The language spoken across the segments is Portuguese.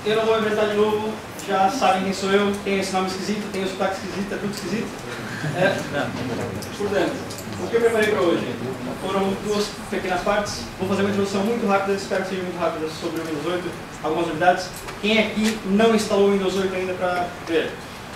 Eu não vou inventar de novo, já sabem quem sou eu, tem esse nome esquisito, tem o sotaque esquisito, é tudo esquisito. Portanto, o que eu preparei para hoje foram duas pequenas partes. Vou fazer uma introdução muito rápida, espero que seja muito rápida, sobre o Windows 8, algumas novidades. Quem aqui não instalou o Windows 8 ainda para ver?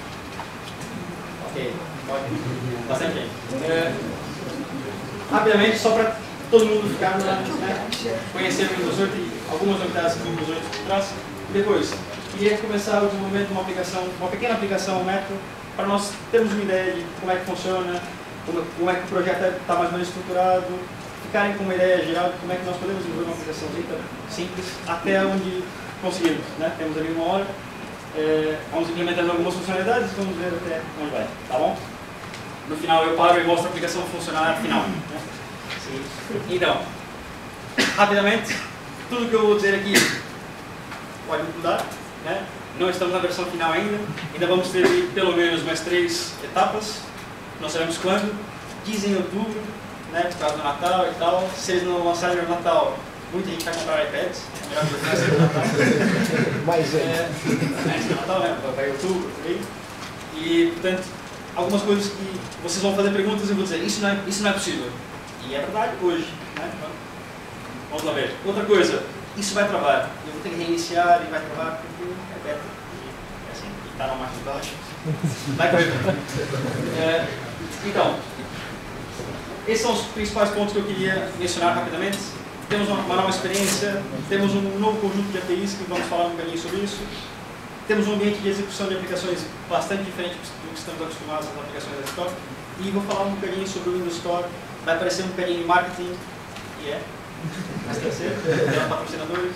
Ok, bastante gente. Rapidamente, só para todo mundo ficar, conhecer o Windows 8 e algumas novidades que o Windows 8 traz. Depois, queria começar o desenvolvimento de uma aplicação, uma pequena aplicação Metro, para nós termos uma ideia de como é que funciona, como é que o projeto está mais ou menos estruturado, ficarem com uma ideia geral de como é que nós podemos desenvolver uma aplicação simples, até onde conseguimos. Temos ali 1 hora, vamos implementando algumas funcionalidades e vamos ver até onde vai, tá bom? No final eu paro e mostro a aplicação funcionar final. Então, rapidamente, tudo que eu vou dizer aqui pode mudar, Não estamos na versão final ainda vamos ter pelo menos mais 3 etapas, não sabemos quando, dizem em outubro, por causa do Natal e tal. Se eles não lançarem no Natal, muita gente vai comprar iPads, é melhor que eu faça no Natal. Mas antes do Natal, vai em outubro, por aí. E, portanto, algumas coisas que vocês vão fazer perguntas e eu vou dizer, isso não é possível. E é verdade hoje, Vamos lá ver. Outra coisa, isso vai travar. Eu vou ter que reiniciar e vai travar porque é beta. É assim, e está na marcha de baixo. Vai correr. Então, esses são os principais pontos que eu queria mencionar rapidamente. Temos uma nova experiência, temos um novo conjunto de APIs que vamos falar um bocadinho sobre isso. Temos um ambiente de execução de aplicações bastante diferente do que estamos acostumados nas aplicações da desktop. E vou falar um bocadinho sobre o Windows Store. Vai aparecer um bocadinho de marketing, e mas tem que ser, tem patrocinadores.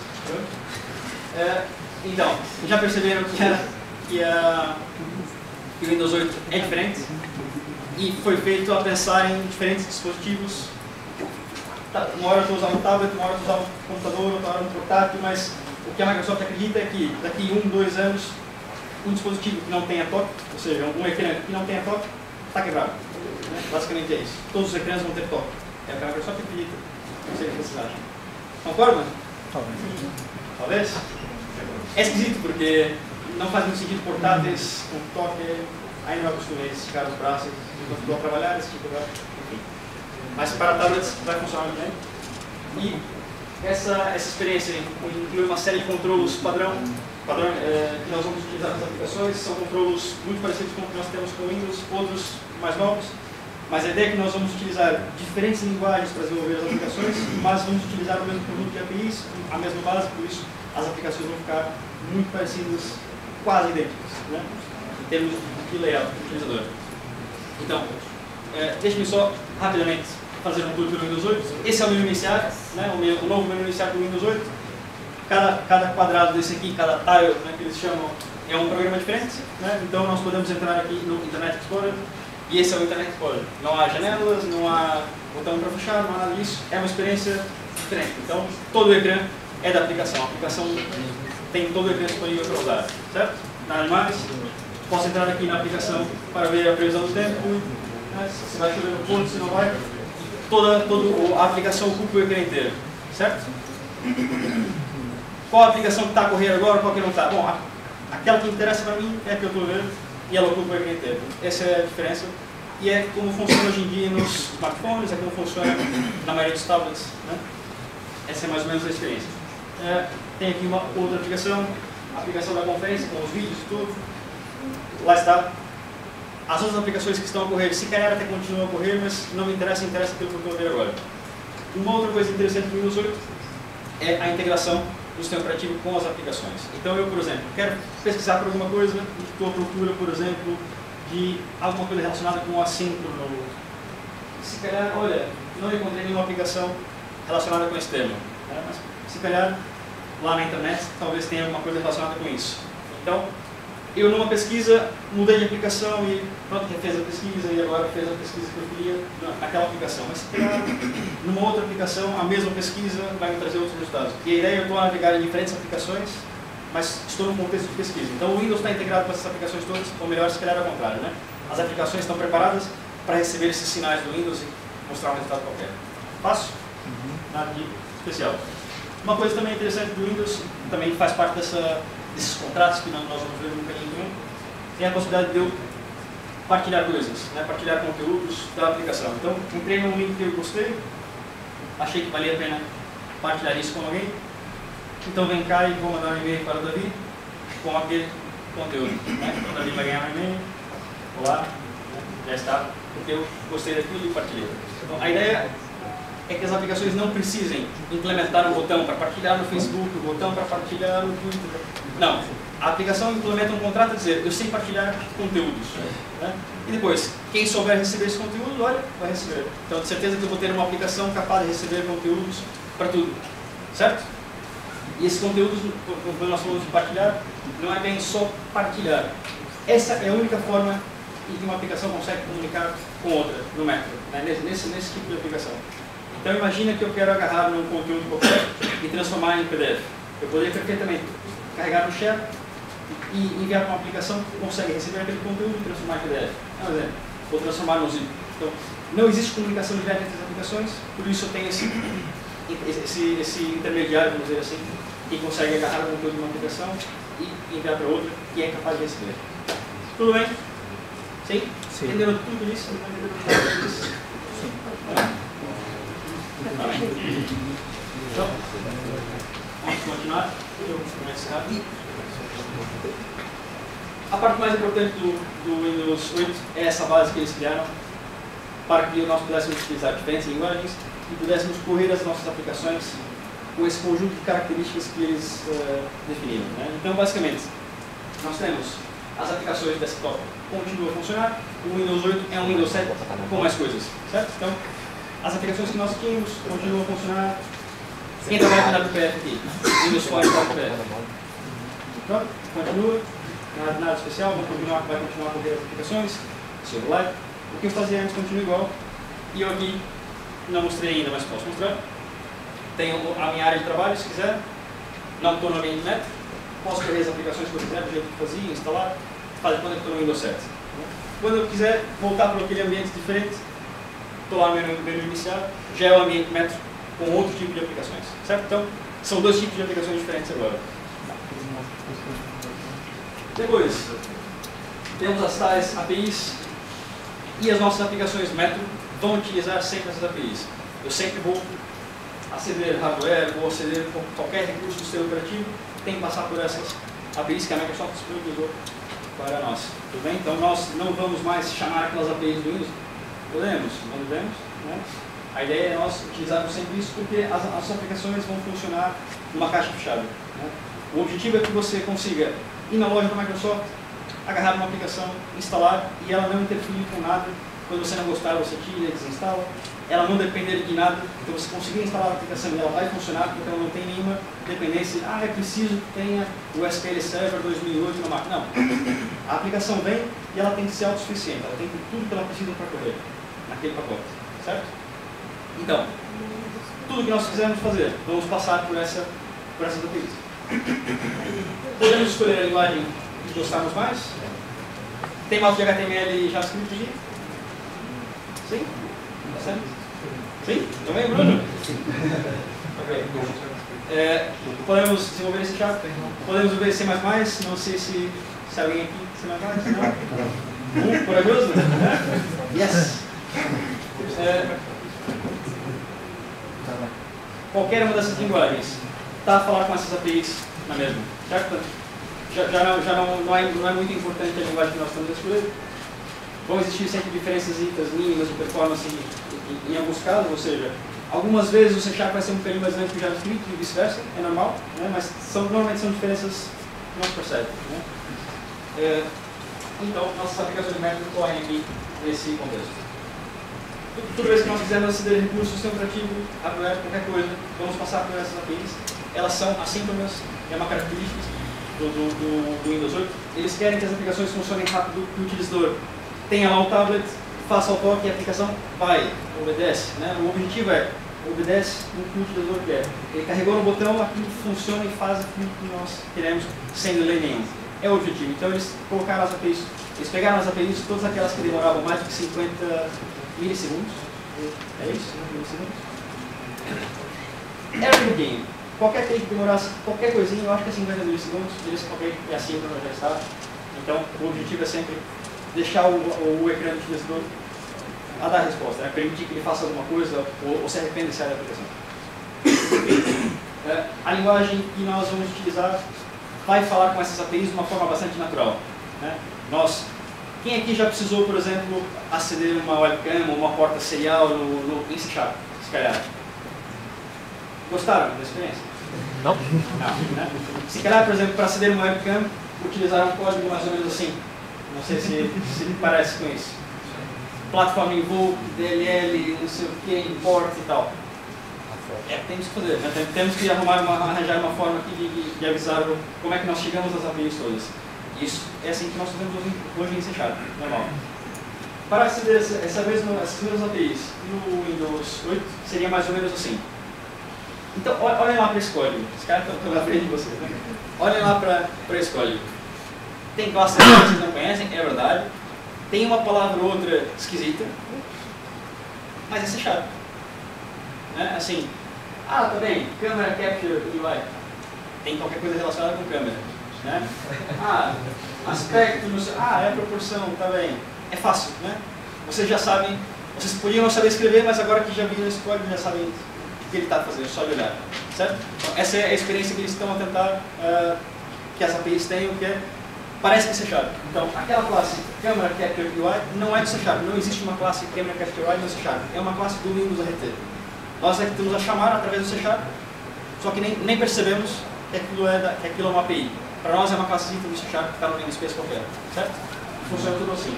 Então, já perceberam que o Windows 8 é diferente e foi feito a pensar em diferentes dispositivos. Uma hora eu estou usando um tablet, uma hora eu estou usando um computador, outra hora um portátil, mas o que a Microsoft acredita é que daqui 1, 2 anos, um dispositivo que não tenha toque, ou seja, um ecrã que não tenha toque, está quebrado. Basicamente é isso. Todos os ecrãs vão ter toque. É o que a Microsoft acredita. Não sei o que vocês acham. Concordam? Talvez. É esquisito porque não faz muito sentido portáteis com toque. Ainda não acostumei a esticar os braços enquanto estou a trabalhar, esse tipo de coisa. Enfim. Mas para tablets vai funcionar muito bem. E essa experiência inclui uma série de controles padrão que nós vamos utilizar nas aplicações. São controles muito parecidos com o que nós temos com o Windows, outros mais novos. Mas a ideia é que nós vamos utilizar diferentes linguagens para desenvolver as aplicações, mas vamos utilizar o mesmo conjunto de APIs, a mesma base, por isso as aplicações vão ficar muito parecidas, quase idênticas, em termos de layout do utilizador. Então, deixe-me só rapidamente fazer um tour pelo Windows 8. Esse é o menu iniciar, o novo menu iniciar do Windows 8. Cada quadrado desse aqui, cada tile, que eles chamam, é um programa diferente. Então nós podemos entrar aqui no Internet Explorer. E esse é o Internet Explorer. Não há janelas, não há botão para fechar, não há nada disso. É uma experiência diferente. Então, todo o ecrã é da aplicação. A aplicação tem todo o ecrã disponível para usar. Certo? Nada mais. Posso entrar aqui na aplicação para ver a previsão do tempo. Se vai chover no ponto, se não vai. Toda a aplicação ocupa o ecrã inteiro. Certo? Qual a aplicação que está a correr agora, qual que não está? Bom, aquela que interessa para mim é a que eu estou vendo. E ela ocupa o ecrã inteiro. Essa é a diferença. E é como funciona hoje em dia nos smartphones, é como funciona na maioria dos tablets. Essa é mais ou menos a experiência. Tem aqui uma outra aplicação, a aplicação da conferência, com os vídeos e tudo. Lá está. As outras aplicações que estão a correr, se calhar até continuam a correr, mas não me interessa, interessa aquilo que eu estou a ver agora. Uma outra coisa interessante do Windows 8 é a integração do sistema operativo com as aplicações. Então eu, por exemplo, quero pesquisar por alguma coisa e estou à procura, por exemplo, de alguma coisa relacionada com o assíncrono. Se calhar, olha, não encontrei nenhuma aplicação relacionada com esse tema, mas se calhar lá na internet talvez tenha alguma coisa relacionada com isso. Então, eu numa pesquisa mudei de aplicação e pronto, refez a pesquisa e agora fez a pesquisa que eu queria naquela aplicação. Mas se calhar numa outra aplicação a mesma pesquisa vai me trazer outros resultados. E a ideia é eu estou a navegar em diferentes aplicações, mas estou no contexto de pesquisa. Então o Windows está integrado com essas aplicações todas, ou melhor, se calhar ao contrário, As aplicações estão preparadas para receber esses sinais do Windows e mostrar um resultado qualquer. Fácil? Nada de especial. Uma coisa também interessante do Windows, também faz parte desses contratos que nós vamos ver no caminho também, tem a possibilidade de eu partilhar coisas, né? Partilhar conteúdos da aplicação. Então, entrei num link que eu gostei, achei que valia a pena partilhar isso com alguém, então vem cá e vou mandar um e-mail para o Davi com aquele conteúdo. Né? Então o Davi vai ganhar um e-mail, olá, já está, porque eu gostei daquilo e partilhei. Então a ideia é que as aplicações não precisem implementar um botão para partilhar no Facebook, um botão para partilhar no Twitter. Não, a aplicação implementa um contrato a dizer, eu sei partilhar conteúdos. Né? E depois, quem souber receber esse conteúdo, olha, vai receber. Então de certeza que eu vou ter uma aplicação capaz de receber conteúdos para tudo. Certo? E esses conteúdos, quando nós falamos de partilhar, não é bem só partilhar. Essa é a única forma em que uma aplicação consegue comunicar com outra, no método, né? nesse tipo de aplicação. Então imagina que eu quero agarrar num conteúdo qualquer e transformar em PDF. Eu poderia perfeitamente carregar no share e enviar para uma aplicação que consegue receber aquele conteúdo e transformar em PDF. É um exemplo. Ou transformar no zip. Então, não existe comunicação direta entre as aplicações, por isso eu tenho esse intermediário, vamos dizer assim, que consegue agarrar o conteúdo de uma aplicação e enviar para outra que é capaz de receber. Tudo bem? Sim? Sim. Entenderam tudo isso? Entenderam tudo isso? Sim. Tá bem. Então, vamos continuar. Eu vou começar. A parte mais importante do Windows 8 é essa base que eles criaram para que nós pudéssemos utilizar diferentes linguagens e pudéssemos correr as nossas aplicações com esse conjunto de características que eles definiram. Né? Então, basicamente, nós temos as aplicações desktop continuam a funcionar, o Windows 8 é um Windows 7 com mais coisas, certo? Então, as aplicações que nós tínhamos continuam a funcionar. Quem trabalha com WPF aqui? Windows Phone WPF. Pronto, continua, nada especial, vai continuar a correr as aplicações, celular. O que eu fazia antes continua igual, e eu aqui não mostrei ainda, mas posso mostrar. Tenho a minha área de trabalho, se quiser, não estou no ambiente net, posso correr as aplicações que eu quiser, do jeito que fazia, instalar, fazer quando eu estou no Windows 7. Quando eu quiser voltar para aquele ambiente diferente, estou lá no menu inicial, já é o ambiente metro com outro tipo de aplicações, certo? Então, são dois tipos de aplicações diferentes agora. Depois, temos as tais APIs e as nossas aplicações metro vão utilizar sempre essas APIs. Eu sempre vou aceder hardware, vou aceder qualquer recurso do sistema operativo, tem que passar por essas APIs que a Microsoft disponibilizou para nós. Tudo bem? Então nós não vamos mais chamar aquelas APIs do Windows. Podemos, não devemos. Né? A ideia é nós utilizarmos sempre isso porque as aplicações vão funcionar numa caixa fechada. Né? O objetivo é que você consiga ir na loja da Microsoft, agarrar uma aplicação, instalar e ela não interferir com nada. Quando você não gostar, você tira e desinstala. Ela não depender de nada, então você conseguir instalar a aplicação e ela vai funcionar porque ela não tem nenhuma dependência. É preciso que tenha o SQL Server 2008 na máquina. Não. A aplicação vem e ela tem que ser autossuficiente. Ela tem tudo que ela precisa para correr naquele pacote. Certo? Então, tudo que nós quisermos fazer, vamos passar por essas APIs. Podemos escolher a linguagem que gostarmos mais. Tem mais de HTML e JavaScript aqui? Sim? Certo? Sim? Também, Bruno? Sim. Ok. Podemos desenvolver esse chat? Podemos ver C++? Não sei se alguém aqui C++? Não? Corajoso? Yes! Qualquer uma dessas linguagens está a falar com essas APIs na mesma, certo? Não é muito importante a linguagem que nós estamos a escolher. Vão existir sempre diferenças mínimas de performance em alguns casos, ou seja, algumas vezes o C# vai ser um bocadinho mais lento que o JavaScript e vice-versa, é normal, né? Mas normalmente são diferenças que não se percebem. Né? Então, nossas aplicações de método correm aqui nesse contexto. Toda vez que nós quisermos aceder a recursos do sistema operativo, hardware, qualquer coisa, vamos passar por essas APIs. Elas são assíncronas, é uma característica do Windows 8. Eles querem que as aplicações funcionem rápido, que o utilizador tenha lá o tablet, faça o toque e a aplicação vai, obedece. Né? O objetivo é, obedece no que o utilizador quer. Ele carregou no botão, aquilo funciona e faz aquilo que nós queremos sem delay nenhum. É o objetivo. Então eles colocaram as APIs, eles pegaram as APIs, todas aquelas que demoravam mais de 50 milissegundos. É isso? Milissegundos? Every game. qualquer API que demorasse qualquer coisinha, eu acho que é 50 milissegundos, eles ok, é assim para já está. Então, o objetivo é sempre deixar o ecrã do utilizador a dar a resposta, né? Permitir que ele faça alguma coisa ou se arrependa de sair da aplicação. A linguagem que nós vamos utilizar vai falar com essas APIs de uma forma bastante natural, né? Quem aqui já precisou, por exemplo, aceder uma webcam ou uma porta serial em C#, se calhar? Gostaram da experiência? Não. Não, né? Se calhar, por exemplo, para aceder uma webcam, utilizaram um código mais ou menos assim. Não sei se parece com isso. Platform invoke, DLL, não sei o que, import e tal. Temos que fazer, né? Temos que arranjar uma forma aqui de avisar como é que nós chegamos às APIs todas. Isso é assim que nós fazemos hoje em C#, normal. Para aceder essas mesmas APIs no Windows 8, seria mais ou menos assim. Então, olhem lá para esse código. Os caras estão na frente de vocês, né? Olhem lá para esse código. Tem classes que vocês não conhecem, é verdade. Tem uma palavra ou outra esquisita, mas é C#. Né? Assim, tá bem, câmera capture UI. Tem qualquer coisa relacionada com câmera. Né? Aspecto, não sei, é proporção, tá bem. É fácil, né? Vocês já sabem, vocês podiam não saber escrever, mas agora que já viram esse código, já sabem o que ele está fazendo, só de olhar. Certo? Então, essa é a experiência que eles estão a tentar que as APIs tenham, que parece que é C#. Então, aquela classe Camera Capture UI não é de C#. Não existe uma classe Camera Capture UI no C#. É uma classe do Windows RT. Nós é que temos a chamar através do C#, só que nem percebemos que aquilo é uma API. Para nós é uma classe do C# que está no namespace qualquer. Certo? Funciona tudo assim.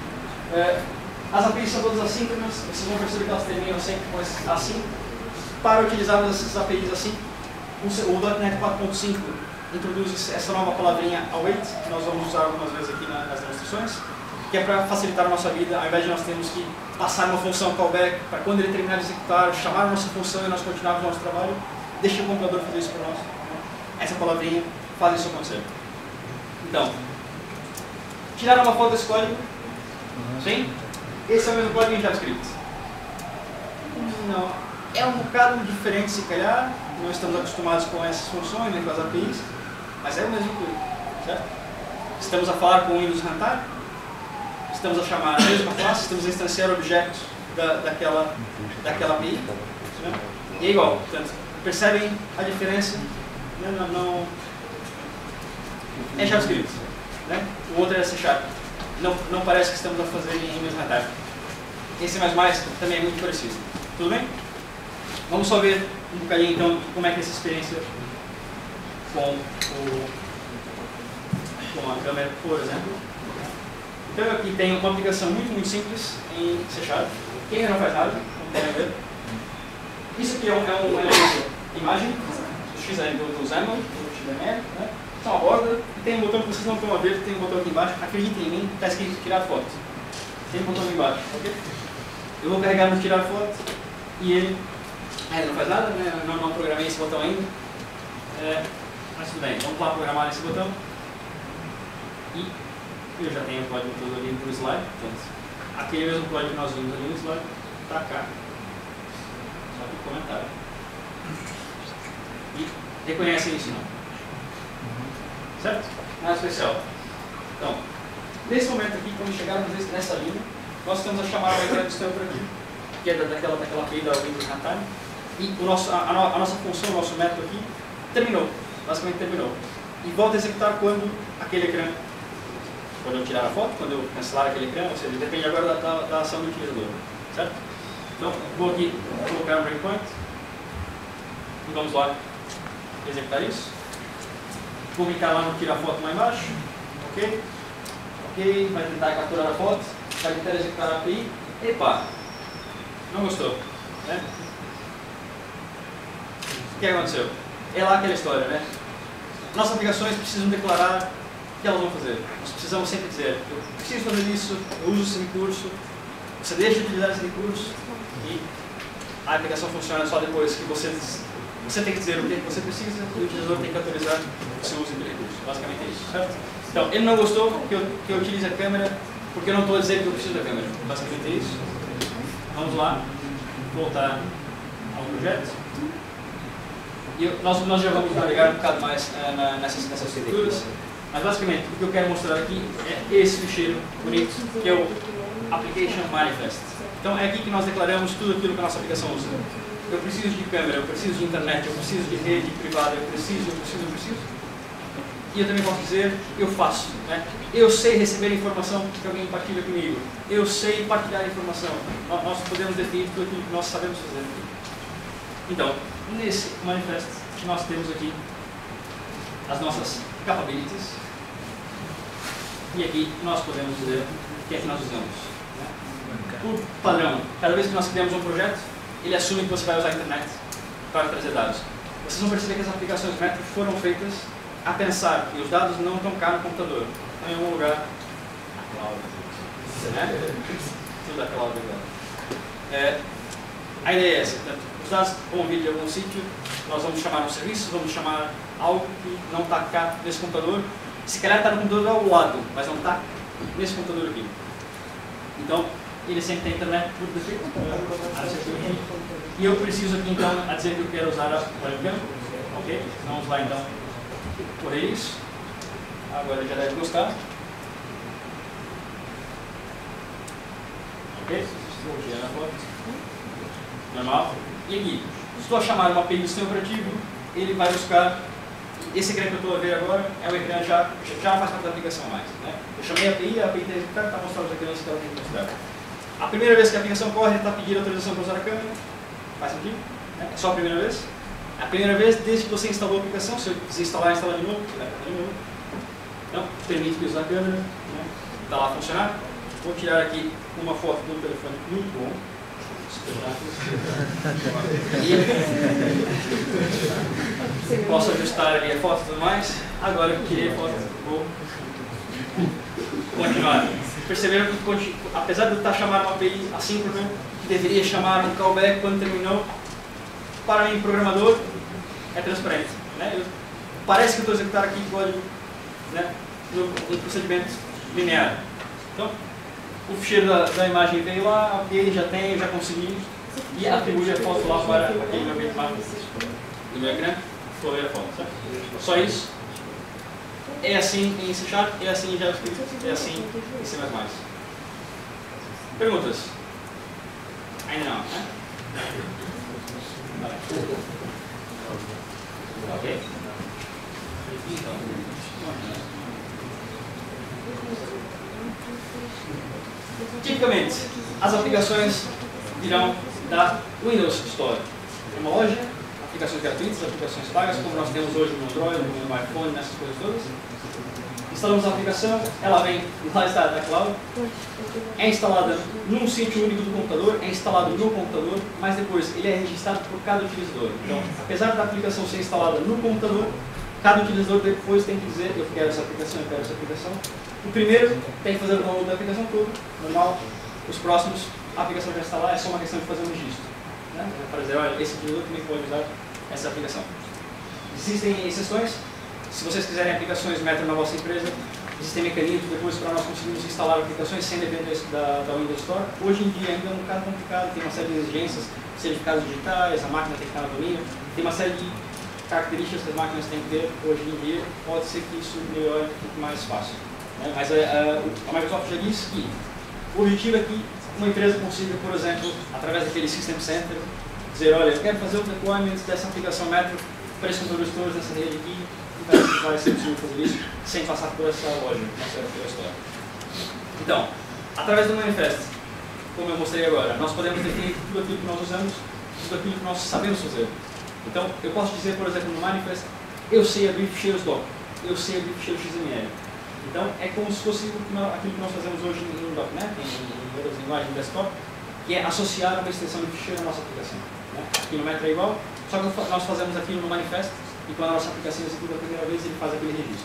As APIs são todas assíncronas, vocês vão perceber que elas terminam sempre com esse assim. Para utilizarmos essas APIs assim, o .NET 4.5 introduz essa nova palavrinha await, que nós vamos usar algumas vezes aqui nas demonstrações, que é para facilitar a nossa vida, ao invés de nós termos que passar uma função callback, para quando ele terminar de executar, chamar a nossa função e nós continuarmos o nosso trabalho, deixa o compilador fazer isso para nós. Essa palavrinha faz isso acontecer. Então, tiraram uma foto desse código? Sim? Esse é o mesmo código em JavaScript? Não. É um bocado diferente, se calhar. Não estamos acostumados com essas funções, nem com as APIs, mas é o mesmo código, certo? Estamos a falar com o Windows Runtime, estamos a chamar a mesma classe, estamos a instanciar objetos daquela API, né? E é igual. Portanto, percebem a diferença? Não é JavaScript, né? O outro é C#. Não parece que estamos a fazer em Windows Runtime. Esse mais também é muito parecido. Tudo bem? Vamos só ver um bocadinho então como é que é essa experiência com a câmera, por exemplo. Então eu aqui tenho uma aplicação muito simples em C#. Quem ainda não faz nada, como podem ver. Isso aqui é um elemento imagem, do XML, do XAML, do XML, né? Isso é uma borda, e tem um botão que vocês não estão a ver, tem um botão aqui embaixo, acreditem em mim, está escrito tirar foto. Tem um botão aqui embaixo, ok? Eu vou carregar no tirar foto e ele ainda não faz nada, né? Não programei esse botão ainda. Mas tudo bem, vamos lá programar esse botão. E eu já tenho o código todo ali no slide, portanto, aquele mesmo código que nós vimos ali no slide, está cá. Só que comentário. E reconhecem isso não? Certo? Nada especial. Então, nesse momento aqui, quando chegarmos nessa linha, nós estamos a chamar o ecrã do sistema por aqui, que é daquela API da Windows Runtime. E a nossa função, o nosso método aqui, terminou. Basicamente terminou. E volta a executar quando aquele ecrã, quando eu tirar a foto, quando eu cancelar aquele ecrã, ou seja, depende agora da ação do utilizador. Certo? Então, vou aqui colocar um breakpoint. E vamos lá executar isso. Vou clicar lá no tirar foto lá embaixo. Ok. Ok, vai tentar capturar a foto. Vai tentar executar a API. Epa! Não gostou. Né? O que aconteceu? É lá aquela história, né? Nossas aplicações precisam declarar o que elas vão fazer. Nós precisamos sempre dizer, eu preciso fazer isso, eu uso esse recurso, você deixa de utilizar esse recurso e a aplicação funciona só depois que você tem que dizer o que você precisa e o utilizador tem que autorizar que você use aquele recurso. Basicamente é isso, certo? Então, ele não gostou que eu utilize a câmera porque eu não estou a dizer que eu preciso da câmera. Basicamente é isso. Vamos lá, voltar ao projeto. Nós já vamos navegar um bocado mais nessas estruturas, mas basicamente o que eu quero mostrar aqui é esse ficheiro bonito, que é o Application Manifest. Então é aqui que nós declaramos tudo aquilo que a nossa aplicação usa. Eu preciso de câmera, eu preciso de internet, eu preciso de rede privada, eu preciso. E eu também posso dizer, eu faço. Né? Eu sei receber informação que alguém partilha comigo. Eu sei partilhar informação. Nós podemos definir tudo aquilo que nós sabemos fazer. Então, nesse manifesto, nós temos aqui as nossas capabilities. E aqui nós podemos dizer o que é que nós usamos. Né? Por padrão, cada vez que nós criamos um projeto, ele assume que você vai usar a internet para trazer dados. Vocês vão perceber que as aplicações Metro foram feitas a pensar que os dados não estão cá no computador, estão em algum lugar na cloud. Né? Tudo da cloud agora. A ideia é essa. Portanto, os dados vão vir de algum sítio, nós vamos chamar um serviço, vamos chamar algo que não está cá nesse computador. Se calhar está no computador ao lado, mas não está nesse computador aqui. Então, ele sempre tem internet por defeito. E eu preciso aqui então a dizer que eu quero usar a webcam. Ok? Vamos lá então por isso. Agora já deve gostar. Ok? Normal. E aqui, se estou a chamar uma API do sistema operativo, ele vai buscar. Esse ecrã que eu estou a ver agora é um ecrã já faz parte da aplicação mais. Né? Eu chamei a API tem executado para mostrar os ecrãs que ela tem que mostrar. A primeira vez que a aplicação corre, ele está pedindo autorização para usar a câmera. Faz sentido? É só a primeira vez. A primeira vez, desde que você instalou a aplicação, se eu desinstalar e instalar de novo, então, permite que use a câmera. Está lá a funcionar. Vou tirar aqui uma foto do telefone muito bom. E posso ajustar ali a foto e tudo mais. Agora eu tirei a foto, vou continuar. Perceberam que, apesar de eu estar chamando uma API assíncrona, que deveria chamar um callback quando terminou, para mim, programador, é transparente. Né? Parece que eu estou executando aqui código, né, no procedimento linear. Então, o ficheiro da imagem veio lá, ok, já tenho, já consegui, e atribui a foto lá para aquele meu bitmap do meu ecrã, vou ver a foto. Certo? Só isso. É assim em C#, é assim em JavaScript, é assim em C++. Perguntas? Ainda não, né? Ok. Então, tipicamente, as aplicações virão da Windows Store. É uma loja, aplicações gratuitas, aplicações pagas, como nós temos hoje no Android, no iPhone, nessas coisas todas. Instalamos a aplicação, ela vem lá está da cloud, é instalada num sítio único do computador, é instalado no computador, mas depois ele é registrado por cada utilizador. Então, apesar da aplicação ser instalada no computador, cada utilizador depois tem que dizer eu quero essa aplicação, eu quero essa aplicação. O primeiro tem que fazer o download da aplicação toda, normal. Os próximos, a aplicação já está lá, é só uma questão de fazer um registro. Né? Para dizer, olha, esse utilizador também pode usar essa aplicação. Existem exceções. Se vocês quiserem aplicações Metro na vossa empresa, existem mecanismos depois para nós conseguirmos instalar aplicações sem depender da Windows Store. Hoje em dia ainda é um bocado complicado, tem uma série de exigências, certificados digitais, a máquina tem que estar no domínio, tem uma série de características que as máquinas têm que ter hoje em dia, pode ser que isso melhore um pouco mais fácil. Né? Mas a Microsoft já disse que o objetivo é que uma empresa consiga, por exemplo, através daquele System Center, dizer, olha, eu quero fazer o deployment dessa aplicação Metro para esses computadores todos nessa rede aqui, vai ser possível fazer isso sem passar por essa loja, pela história. Então, através do manifesto, como eu mostrei agora, nós podemos definir tudo aquilo que nós usamos, tudo aquilo que nós sabemos fazer. Então, eu posso dizer, por exemplo, no manifesto, eu sei abrir ficheiros Docker, eu sei abrir ficheiros XML. Então, é como se fosse aquilo que nós fazemos hoje em .NET, em outras linguagens desktop, que é associar uma extensão de ficheiro à nossa aplicação. Né? Aqui no Metro é igual, só que nós fazemos aquilo no manifesto, e quando a nossa aplicação executa a primeira vez, ele faz aquele registro.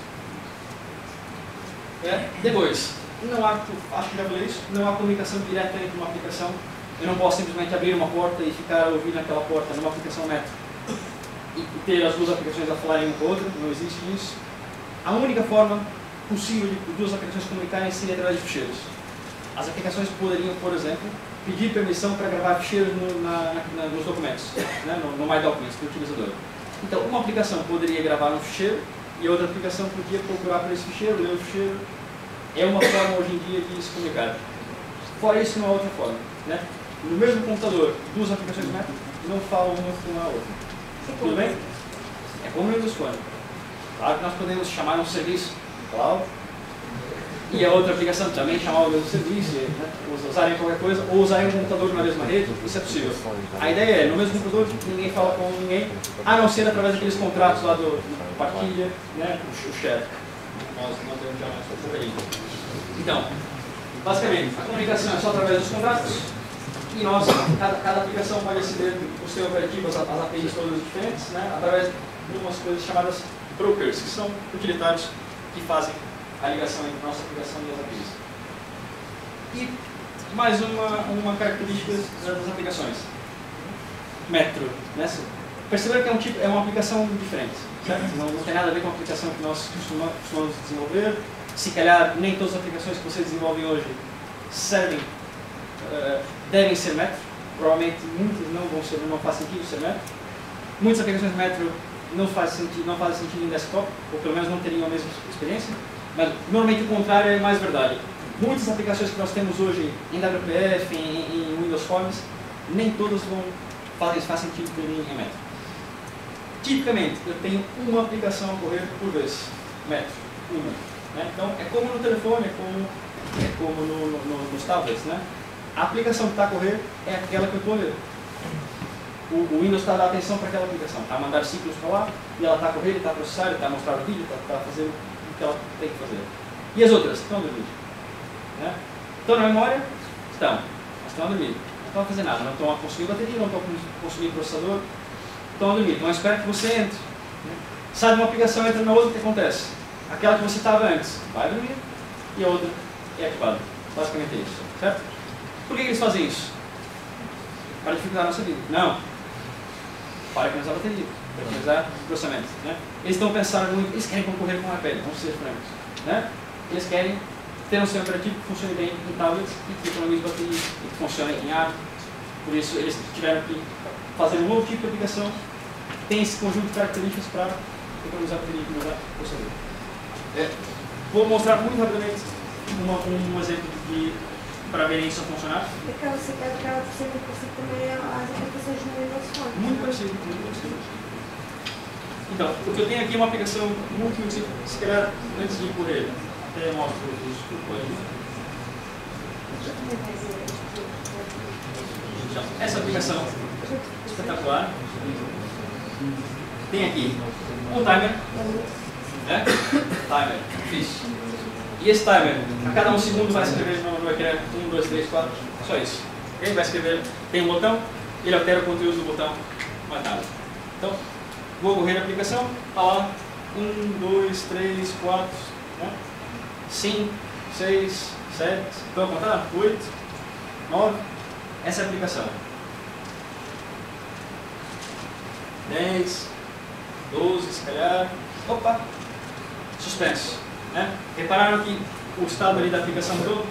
Depois, não há, acho que já falei isso, não há comunicação direta entre uma aplicação. Eu não posso simplesmente abrir uma porta e ficar ouvindo aquela porta numa aplicação Metro e ter as duas aplicações a falarem uma com a outra, não existe isso. A única forma possível de duas aplicações comunicarem seria através de ficheiros. As aplicações poderiam, por exemplo, pedir permissão para gravar ficheiros nos documentos, né, no My Documents, para o utilizador. Então, uma aplicação poderia gravar um ficheiro e outra aplicação podia procurar por esse ficheiro, ler o ficheiro. É uma forma hoje em dia de se comunicar. Fora isso, não há outra forma. Né? No mesmo computador, duas aplicações Mac não falam uma com a outra. Tudo bem? É como o Windows Phone. Claro que nós podemos chamar um serviço cloud e a outra aplicação também chamar o mesmo serviço, né? Usarem qualquer coisa, ou usarem um computador na mesma rede, isso é possível. A ideia é, no mesmo computador, ninguém fala com ninguém, a não ser através daqueles contratos lá do partilha, né? O share. Nós temos já mais um pouco aí. Então, basicamente, a comunicação é só através dos contratos e nós, cada aplicação pode aceder ao sistema operativo, as APIs todas diferentes, né? Através de umas coisas chamadas brokers, que são utilitários que fazem a ligação entre a nossa aplicação e as APIs. E mais uma característica das aplicações. Metro. Né? Perceberam que é uma aplicação diferente. Certo? Não tem nada a ver com a aplicação que nós costumamos desenvolver. Se calhar nem todas as aplicações que vocês desenvolvem hoje devem ser Metro. Provavelmente muitas não faz sentido ser Metro. Muitas aplicações Metro não fazem sentido em desktop, ou pelo menos não teriam a mesma experiência. Mas normalmente o contrário é mais verdade. Muitas aplicações que nós temos hoje em WPF, em Windows Forms, nem todas faz sentido em Metro. Tipicamente, eu tenho uma aplicação a correr por vez. Metro. Uma. Né? Então, é como no telefone, é como nos tablets. Né? A aplicação que está a correr é aquela que eu estou a ler. O Windows está a dar atenção para aquela aplicação. Está a mandar ciclos para lá, e ela está a correr, está a processar, está a mostrar o vídeo, está a fazer o que ela tem que fazer. E as outras? Estão a dormir. Né? Estão na memória? Estão. Mas estão a dormir. Não estão a fazer nada. Não estão a consumir bateria, não estão a consumir processador. Estão a dormir. Então espera que você entre. Né? Sai de uma aplicação, entra na outra, o que acontece? Aquela que você estava antes vai dormir e a outra é ativada. Basicamente é isso. Certo? Por que eles fazem isso? Para dificultar a nossa vida? Não. Para economizar a bateria. Para economizar o processamento. Né? Eles estão pensando muito, eles querem concorrer com o iPad, vamos ser francos. Né? Eles querem ter um sistema operativo que funcione bem em tablets e que economize bateria e que funcione em ar. Por isso eles tiveram que fazer um novo tipo de aplicação que tem esse conjunto de características para economizar bateria e economizar o processador. Vou mostrar muito rapidamente um exemplo para verem isso funcionar. Aquela por ser muito parecido também às aplicações no Windows Phone. Muito parecido, muito parecido. Então, o que eu tenho aqui é uma aplicação muito simples. Se calhar, antes de ir por ele, até mostro os códigos. Então, essa aplicação espetacular tem aqui um timer. Né? Timer, fixe. E esse timer, a cada 1 segundo vai escrever no ecrã 1, 2, 3, 4, só isso. Okay? Vai escrever, tem um botão, ele altera o conteúdo do botão, mais nada. Então, vou correr a aplicação, está lá, 1, 2, 3, 4, né? 5, 6, 7, estão a contar? 8, 9, essa é a aplicação. 10, 12, se calhar, opa, suspenso. Né? Repararam que o estado ali da aplicação mudou?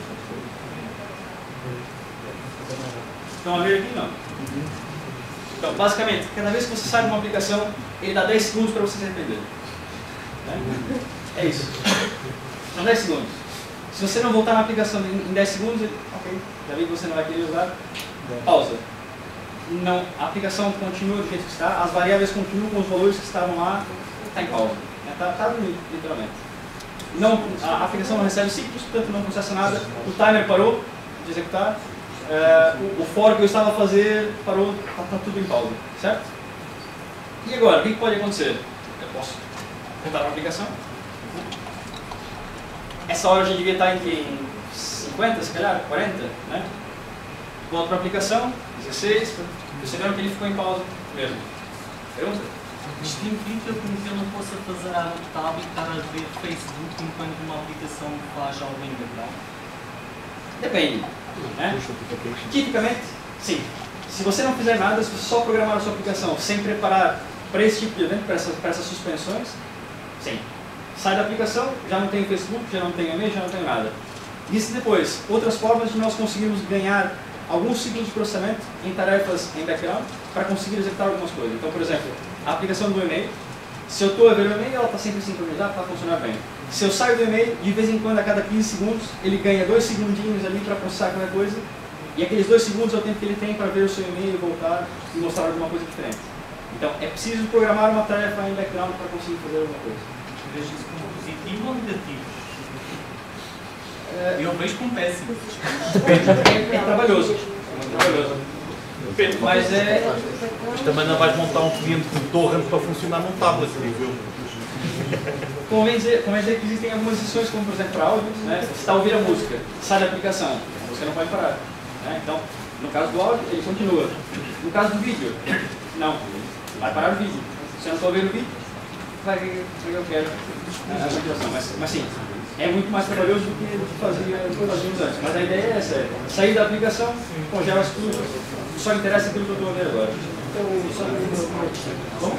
Estão a ver aqui? Não. Então, basicamente, cada vez que você sai de uma aplicação, ele dá 10 segundos para você se arrepender. Né? É isso. São 10 segundos. Se você não voltar na aplicação em 10 segundos, ok, já vi que você não vai querer usar, pausa. Não, a aplicação continua do jeito que está, as variáveis continuam com os valores que estavam lá, está em pausa. Está dormindo, literalmente. Não, a aplicação não recebe ciclos, portanto não processa nada, o timer parou de executar, o for que eu estava a fazer parou, está tudo em pausa, certo? E agora, o que pode acontecer? Eu posso voltar para a aplicação. Essa hora a gente devia estar em 50, se calhar, 40, né? Volto para a aplicação, 16, perceberam que ele ficou em pausa mesmo. Pergunta? Isto implica que eu não possa fazer a tab e estar a ver Facebook enquanto uma aplicação faz algo em background? Depende. Né? Tipicamente, sim. Se você não fizer nada, se você só programar a sua aplicação sem preparar para esse tipo de evento, para essas suspensões, sim. Sai da aplicação, já não tem o Facebook, já não tem e-mail, já não tem nada. Isso depois, outras formas de nós conseguirmos ganhar alguns ciclos de processamento em tarefas em background para conseguir executar algumas coisas. Então, por exemplo, a aplicação do e-mail. Se eu estou a ver o e-mail, ela está sempre sincronizada, está funcionando bem. Se eu saio do e-mail, de vez em quando, a cada 15 segundos, ele ganha 2 segundinhos ali para processar qualquer coisa. E aqueles 2 segundos é o tempo que ele tem para ver o seu e-mail, voltar e mostrar alguma coisa diferente. Então, é preciso programar uma tarefa em background para conseguir fazer alguma coisa. Vejo isso como positivo ou negativo? Eu vejo como péssimo. É trabalhoso. É trabalhoso. Depende, mas mas também não vais montar um cliente de torrent para funcionar num tablet, digo eu. Convém dizer que existem algumas exceções, como por exemplo para áudio, né? Você está ouvindo a música, sai da aplicação, você não pode parar. Né? Então, no caso do áudio, ele continua. No caso do vídeo, não, vai parar o vídeo. Se você não está ouvindo o vídeo, vai ver o que eu quero a continuação. Mas sim, é muito mais trabalhoso do que fazíamos antes. Mas a ideia é essa, é sair da aplicação, congela tudo, só interessa aquilo que eu estou a ver agora. Então, só uma questão. Como?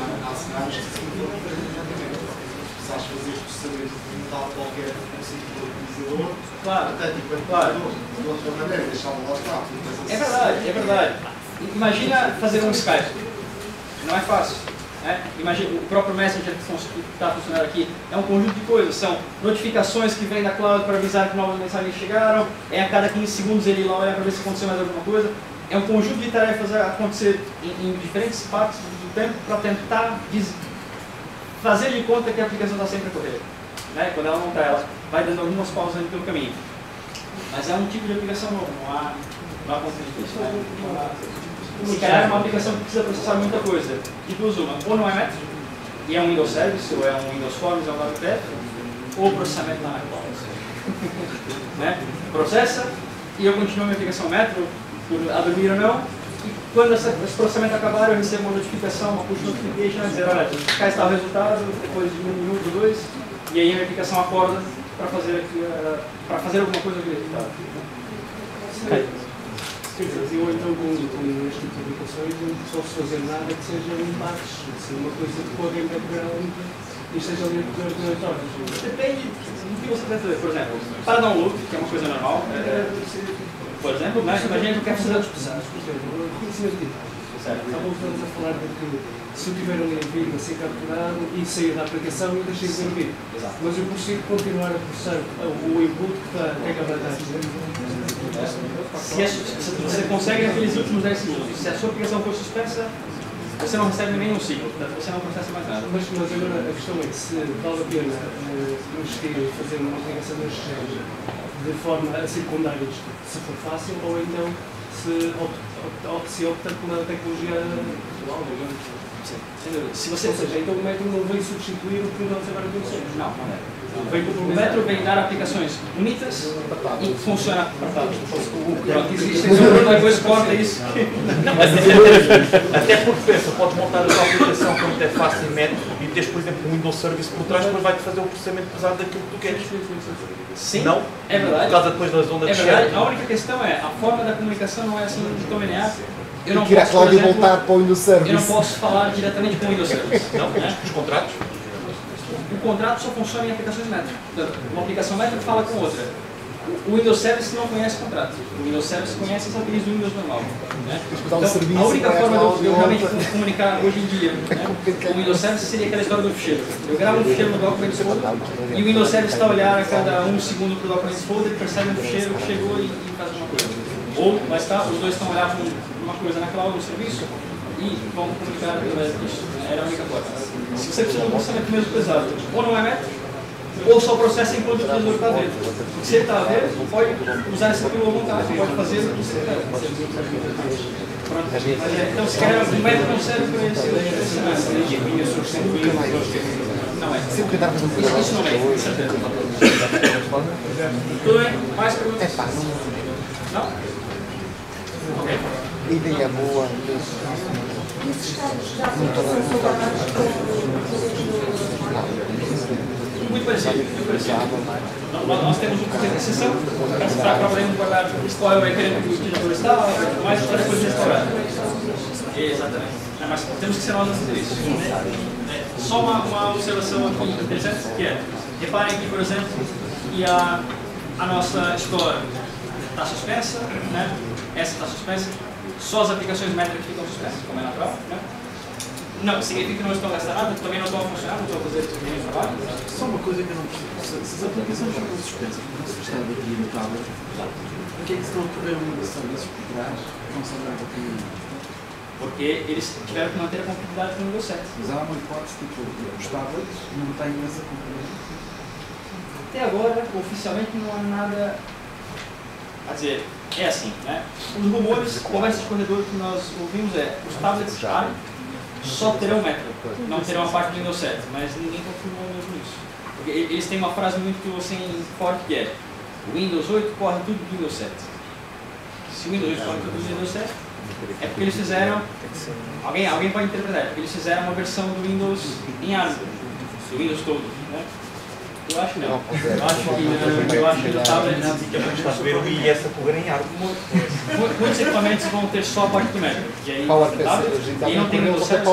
Precisares fazer processamento de tal qualquer princípio do utilizador. Claro, Claro. De outra maneira, deixá-lo lá estar. É verdade, é verdade. Imagina fazer um Skype. Não é fácil. Né? Imagina, o próprio Messenger que está funcionando aqui é um conjunto de coisas. São notificações que vêm da cloud para avisar que novas mensagens chegaram. É a cada 15 segundos ele ir lá olhar para ver se aconteceu mais alguma coisa. É um conjunto de tarefas a acontecer em diferentes partes do tempo para tentar fazer de conta que a aplicação está sempre a correr. Né? Quando ela não está, ela vai dando algumas pausas pelo caminho. Mas é um tipo de aplicação novo, não há conflito disso. Né? Se calhar é uma aplicação que precisa processar muita coisa, de duas uma, ou não é Metro, e é um Windows Service, ou é um Windows Forms, é um WPF, ou o processamento na cloud. Né? Processa, e eu continuo a minha aplicação Metro, por a dormir ou não, e quando esse processamento acabar, eu recebo uma notificação, uma push notification, a dizer, olha, cá está o resultado, depois de 1 minuto, 2, e aí a minha aplicação acorda para fazer alguma coisa com o resultado. Sim, ou então com este tipo de aplicações não posso fazer nada que seja um batch, uma coisa que pode em background e esteja ali por 8 horas. Depende do que você vai fazer. Por exemplo, para download, que é uma coisa normal, por exemplo, né, imagina que eu quero fazer Conhecimento digital. Estamos a falar de que se eu tiver um vídeo a ser capturado e sair da aplicação, eu deixei de ver o vídeo. Mas eu consigo continuar a processar o input que está a se você consegue naqueles últimos 10 segundos. Se a sua aplicação for suspensa, você não recebe nenhum ciclo, portanto você não processa mais nada. Mas agora a questão é se vale a pena investir fazer uma aplicação destes géneros de forma a circundar isto, se for fácil, ou então se opta pela tecnologia atual, digamos. Sim, sem dúvida. Ou seja, então o Metro não vem substituir o que nós agora conhecemos. Não é. O Metro vem dar aplicações bonitas e funciona para tal. Depois corta isso. Até porque pensa, podes montar a tua aplicação com interface em Metro e tens, por exemplo, um Windows Service por trás, depois vai-te fazer o processamento pesado daquilo que tu queres. Sim, não? É verdade. Por causa depois das ondas é de verdade. share. A única questão é, a forma da comunicação não é assim tão linear. Eu não que ir à posso, cloud por e exemplo, voltar para o Windows Service. eu não posso falar diretamente com o Windows Service. Não? Né? Os contratos? O contrato só funciona em aplicações Metro. Portanto, uma aplicação Metro fala com outra. O Windows Service não conhece contrato. O Windows Service conhece as APIs do Windows normal. Né? Então, a única forma de eu realmente comunicar hoje em dia, né, com o Windows Service seria aquela história do ficheiro. Eu gravo um ficheiro no Documents Folder e o Windows Service está a olhar a cada 1 segundo para o Documents Folder, percebe um ficheiro que chegou e faz uma coisa. Ou, lá está, os dois estão a olhar para uma coisa na cloud, no serviço, e vão comunicar através disso. Era a única forma. Se você precisa de um processamento mesmo pesado, ou não é Metro, ou só processa enquanto o utilizador está a ver. Se ele está a ver, pode usar essa pílula à vontade, pode fazer o que você quer. Pronto. Então, se calhar, o Metro não serve para esse não é. Isso não é, com certeza. Tudo bem? Mais perguntas? Não? Ok. Ideia boa. Muito parecido. Nós temos um conceito de exceção para poder guardar qual é o requerente que o utilizador está, mas para depois restaurar. Exatamente. Mas temos que ser nós a fazer isso. Só uma observação aqui interessante, que é, reparem aqui, por exemplo, que a nossa Store está suspensa, né? Essa está suspensa, só as aplicações métricas ficam suspensas, como é natural. Né? Não, significa que não estão a gastar nada, também não estão a funcionar, não estão a fazer o mesmo trabalho. Só uma coisa que eu não percebo. Se as aplicações ficam suspensas por não se prestar a bateria no tablet, por que é que se não ocorreram serviços por trás que não são da bateria? Porque eles tiveram que manter a compatibilidade com o Windows 7. Mas há uma hipótese, tipo, os tablets não têm essa compatibilidade. Até agora, oficialmente, não há nada a dizer. É assim, né? Os rumores, conversas de corredor que nós ouvimos os tablets ARM só terão Metro, não terão a parte do Windows 7, mas ninguém confirmou mesmo isso. Porque eles têm uma frase muito assim, forte que é: o Windows 8 corre tudo do Windows 7. Se o Windows 8 corre tudo do Windows 7, é porque eles fizeram, alguém pode interpretar, porque eles fizeram uma versão do Windows em ARM, do Windows todo, né? Eu acho que não. Eu acho que o tablet Está a ver o IIS a correr em árvore. muitos equipamentos vão ter só a parte do Mac. E aí, tablet, e não tem Windows 7,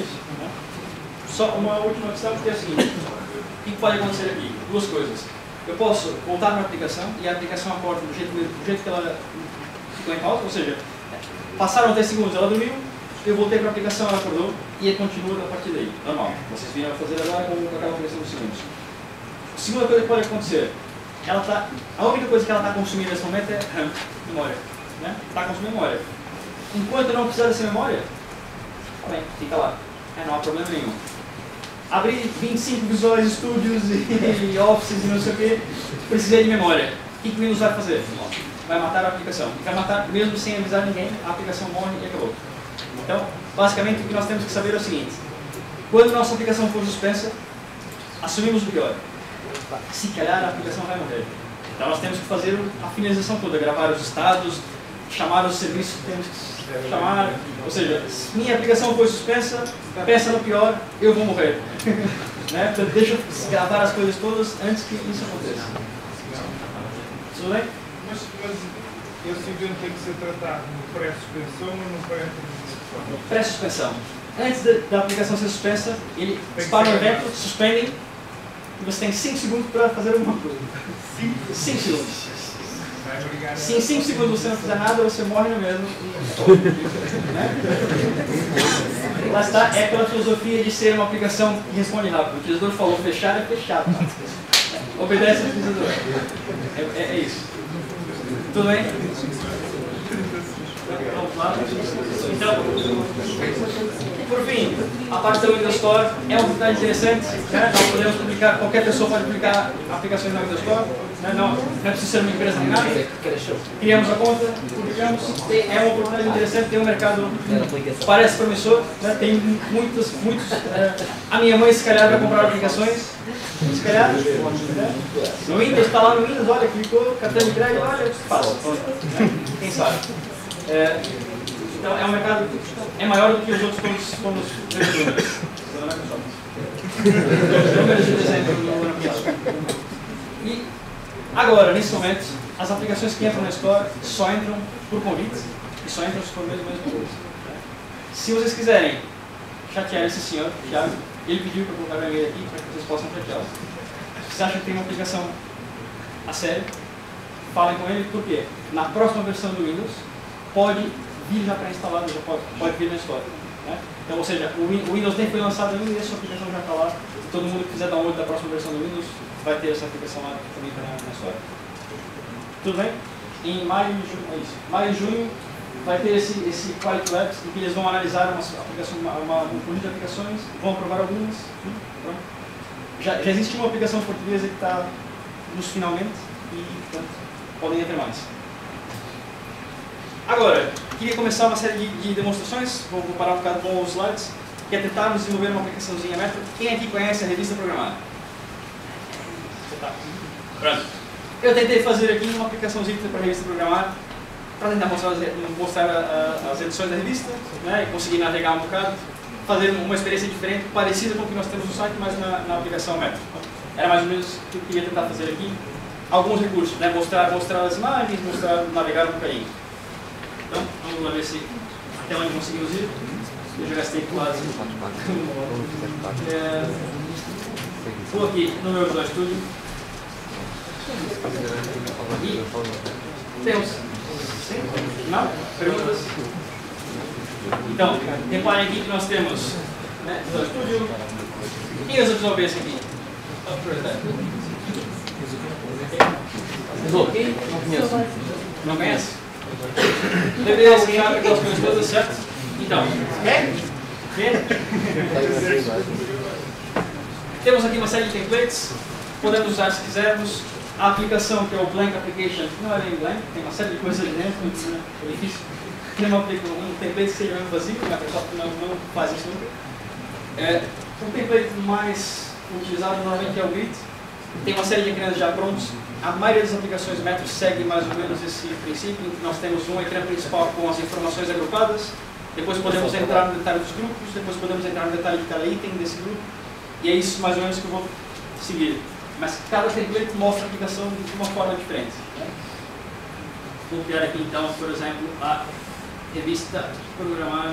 só uma última questão, porque é o seguinte: o que pode acontecer aqui? Duas coisas. Eu posso voltar para a aplicação e a aplicação acorda do jeito que ela ficou em pausa, ou seja, passaram 10 segundos, ela dormiu, eu voltei para a aplicação, ela acordou e continua a partir daí. Normal. Vocês viram ela fazer agora com aquela aplicação dos segundos. A segunda coisa que pode acontecer, a única coisa que ela está consumindo nesse momento é RAM, memória. Está consumindo memória. Enquanto eu não precisar dessa memória, bem, fica lá. Não há problema nenhum. Abrir 25 Visual Studios e Offices e não sei o que, precisei de memória. O que o Windows vai fazer? Vai matar a aplicação. Vai matar mesmo sem avisar ninguém, a aplicação morre e acabou. Então, basicamente, o que nós temos que saber é o seguinte: quando nossa aplicação for suspensa, assumimos o pior. Se calhar a aplicação vai morrer. Então nós temos que fazer a finalização toda, gravar os estados, chamar os serviços que temos que chamar. Ou seja, se minha aplicação for suspensa, pensa no pior, eu vou morrer. Né? Então deixa eu gravar as coisas todas antes que isso aconteça. Tudo bem? Mas esse evento tem que ser tratado no pré-suspensão ou no pré-suspensão? Pré-suspensão. Antes da aplicação ser suspensa, ele dispara o evento, suspendem, e você tem 5 segundos para fazer alguma coisa. 5 segundos. Se em 5 segundos você não fizer nada, você morre no mesmo. Né? Lá está, é pela filosofia de ser uma aplicação que responde rápido. O utilizador falou fechar, é fechado. Obedece ao utilizador. É isso. Tudo bem? Vamos lá. Então, por fim, a parte do Windows Store é uma oportunidade interessante. Né? Nós podemos publicar, qualquer pessoa pode publicar aplicações no Windows Store. Né? Não precisa ser uma empresa nem nada. Criamos a conta, publicamos. É uma oportunidade interessante, tem um mercado, parece promissor. Né? Tem muitos. A minha mãe, se calhar, vai comprar aplicações. Se calhar, né? No Windows, está lá no Windows, olha, clicou, cartão de crédito, olha, fácil. Quem sabe? Então é um mercado que é maior do que os outros todos E agora, nesse momento, as aplicações que entram na Store só entram por convite e só entram por mesmo convite. Se vocês quiserem chatear esse senhor, Thiago, ele pediu para eu colocar meu e-mail aqui para que vocês possam chateá-lo. Se você acha que tem uma aplicação a sério, falem com ele, porque na próxima versão do Windows pode vir já pré-instalado, já pode vir na Store. Né? Então, ou seja, o Windows nem foi lançado ainda e a sua aplicação já está lá. Se todo mundo que quiser download da próxima versão do Windows, vai ter essa aplicação lá também na Store. Tudo bem? Em maio e junho, é isso. Maio e junho vai ter esse Quality Labs, em que eles vão analisar um conjunto de aplicações, vão aprovar algumas. Já existe uma aplicação portuguesa que está nos finalmente e, portanto, podem ter mais. Agora, queria começar uma série de demonstrações, vou parar um bocado com os slides, que é tentarmos desenvolver uma aplicaçãozinha Metro. Quem aqui conhece a revista Programar? Pronto. Eu tentei fazer aqui uma aplicaçãozinha para a revista Programar, para tentar mostrar as edições da revista, né, e conseguir navegar um bocado, fazer uma experiência diferente, parecida com o que nós temos no site, mas na aplicação Metro. Era mais ou menos o que eu queria tentar fazer aqui. Alguns recursos, né, mostrar as imagens, navegar um bocadinho. Então, vamos lá ver se até onde conseguimos ir. Eu já gastei quase. Estou aqui no meu Visual Studio. E temos. Não? Perguntas? Então, reparem aqui que nós temos né? Visual Studio. Quem usa Visual Basic aqui? Só por curiosidade. Ok? Não conheço. Não conhece? Deveria ser aquelas coisas todas, certo? Então, quer? Temos aqui uma série de templates, podemos usar se quisermos. A aplicação, que é o Blank Application, não é bem blank, tem uma série de coisas ali dentro, né? É difícil ter um template que seja mesmo vazio, a Microsoft não faz isso nunca. Um template mais utilizado normalmente é o Grid, tem uma série de ecrãs já prontos. A maioria das aplicações Metro segue mais ou menos esse princípio. Nós temos um ecrã principal com as informações agrupadas, depois podemos entrar no detalhe dos grupos, depois podemos entrar no detalhe de cada item desse grupo, e é isso mais ou menos que eu vou seguir. Mas cada template mostra a aplicação de uma forma diferente. Né? Vou criar aqui então, por exemplo, a revista Programar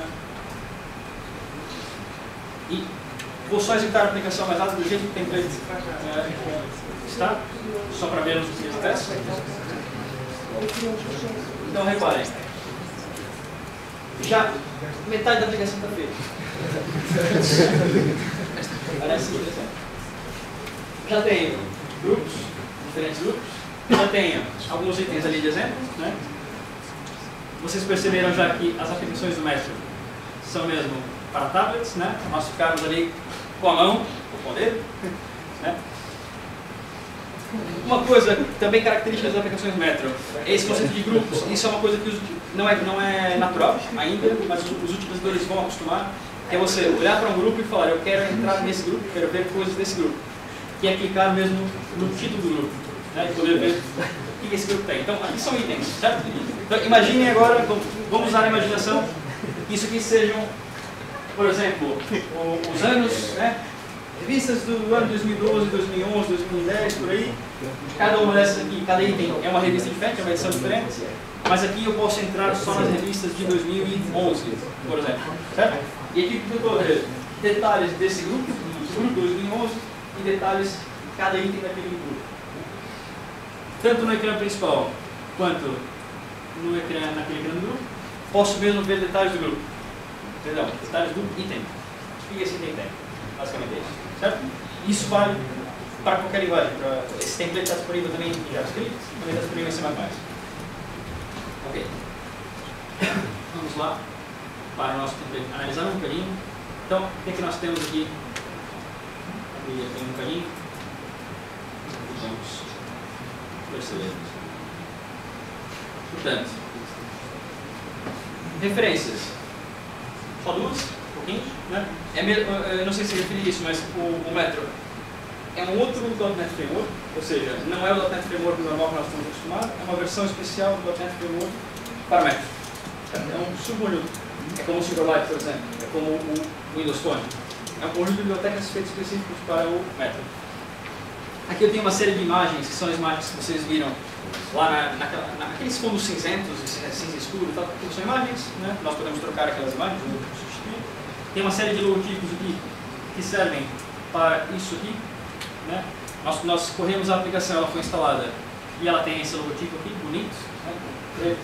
e vou só executar a aplicação mais rápido do jeito que o template está, só para vermos o que acontece. Então reparem, já metade da aplicação está feita. Parece interessante. Já tenho grupos, diferentes grupos, já tenho alguns itens ali de exemplo, né? Vocês perceberam já que as aplicações do Metro são mesmo para tablets, né? Nós ficamos ali com a mão, com o dedo, né? Uma coisa também característica das aplicações Metro é esse conceito de grupos. Isso é uma coisa que não é natural ainda, mas os utilizadores vão acostumar. É você olhar para um grupo e falar, eu quero entrar nesse grupo, quero ver coisas desse grupo. Que é clicar mesmo no título do grupo, né, e poder ver o que esse grupo tem. Então, aqui são itens, certo? Então, imaginem agora, vamos usar a imaginação, que isso aqui sejam, por exemplo, os anos, né, revistas do ano 2012, 2011, 2010, por aí. Cada uma dessas aqui, cada item é uma revista diferente, é uma edição diferente, mas aqui eu posso entrar só nas revistas de 2011, por exemplo, certo? E aqui eu estou vendo detalhes desse grupo, do grupo 2011, e detalhes de cada item daquele grupo. Tanto no ecrã principal quanto no ecrã, naquele ecrã do grupo, posso mesmo ver detalhes do grupo. Entendeu? Detalhes do item. O que esse item tem? Basicamente é isso. Certo? Isso vale para qualquer linguagem. Esse template está disponível também em JavaScript, também está disponível em C++. Ok. Vamos lá para o nosso template. Analisar um bocadinho. Então, o que nós temos aqui? Tem um bocadinho. Vamos perceber. Portanto, referências. Só duas, um pouquinho, né? Eu não sei se referi isso, mas o Metro é um outro .NET Framework, ou seja, não é o .NET Framework normal que nós estamos acostumados, é uma versão especial do .NET Framework para Metro. É um subconjunto. É como o Silverlight, por exemplo, é como o Windows Phone. É um conjunto de bibliotecas feitas específicos para o Metro. Aqui eu tenho uma série de imagens, que são as imagens que vocês viram lá naqueles fundos cinzentos, cinza escuro e tal. São imagens, né? Nós podemos trocar aquelas imagens, substituir. Tem uma série de logotipos aqui que servem para isso aqui. Né? Nós corremos a aplicação, ela foi instalada e ela tem esse logotipo aqui, bonito, né?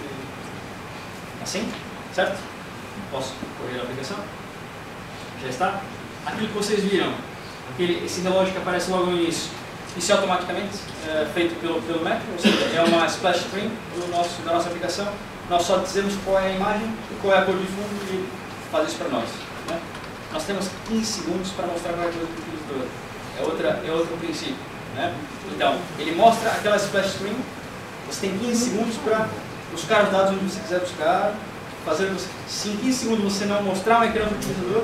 Assim, certo? Posso correr a aplicação? Já está? Aquilo que vocês viram, esse relógio que aparece logo no início, isso é automaticamente feito pelo Metro, ou seja, é uma splash screen da nossa aplicação. Nós só dizemos qual é a imagem e qual é a cor de fundo e faz isso para nós. Né? Nós temos 15 segundos para mostrar qualquer coisa para o utilizador. É outro princípio. Né? Então, ele mostra aquela splash screen, você tem 15 segundos para buscar os dados onde você quiser buscar, se em 15 segundos você não mostrar um ecrã para o utilizador,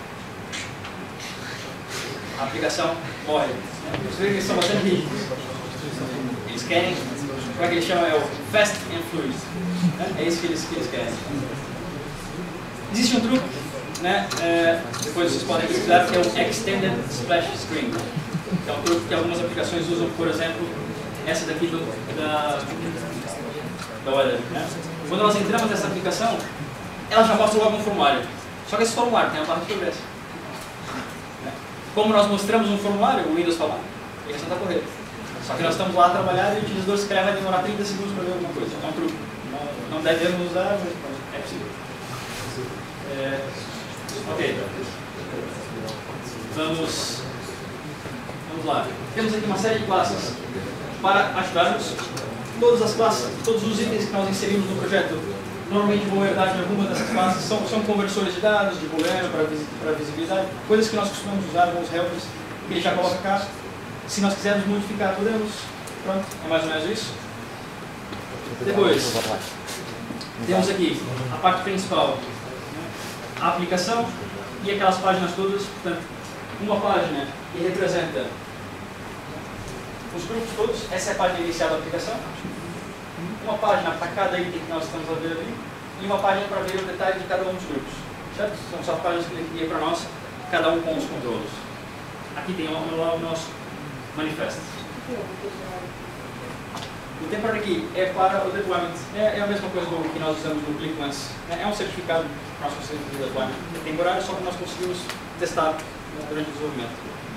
a aplicação morre. Vocês veem que eles são bastante rígidos. Eles querem, como é que eles chamam? É o fast and fluid. É isso que eles querem. Existe um truque, né? Depois vocês podem pesquisar, que é o Extended Splash Screen. É um truque que algumas aplicações usam, por exemplo, essa daqui da Weather. Né? Quando nós entramos nessa aplicação, ela já mostra logo um formulário. Só que esse formulário tem uma barra de progresso. Como nós mostramos um formulário, o Windows fala, ele já está correto. Só que nós estamos lá a trabalhar e o utilizador escreve, vai demorar 30 segundos para ver alguma coisa. É um truque. Não devemos usar, mas é possível. Ok. vamos lá. Temos aqui uma série de classes para ajudar-nos. Todas as classes, todos os itens que nós inserimos no projeto normalmente vão herdar de alguma dessas classes. São conversores de dados, de booleano para visibilidade, coisas que nós costumamos usar, alguns helpers que ele já coloca cá. Se nós quisermos modificar, podemos. Pronto, é mais ou menos isso. Depois, temos aqui a parte principal, né? A aplicação e aquelas páginas todas. Portanto, uma página que representa os grupos todos, essa é a página inicial da aplicação. Uma página para cada item que nós estamos a ver ali e uma página para ver o detalhe de cada um dos grupos. Certo? São só páginas que ele cria para nós, cada um com os controles. Aqui tem o nosso manifesto. O template aqui é para o deployment. É a mesma coisa que nós usamos no ClickOnce. É um certificado que nós conseguimos de deployment. É temporário, só que nós conseguimos testar durante o desenvolvimento.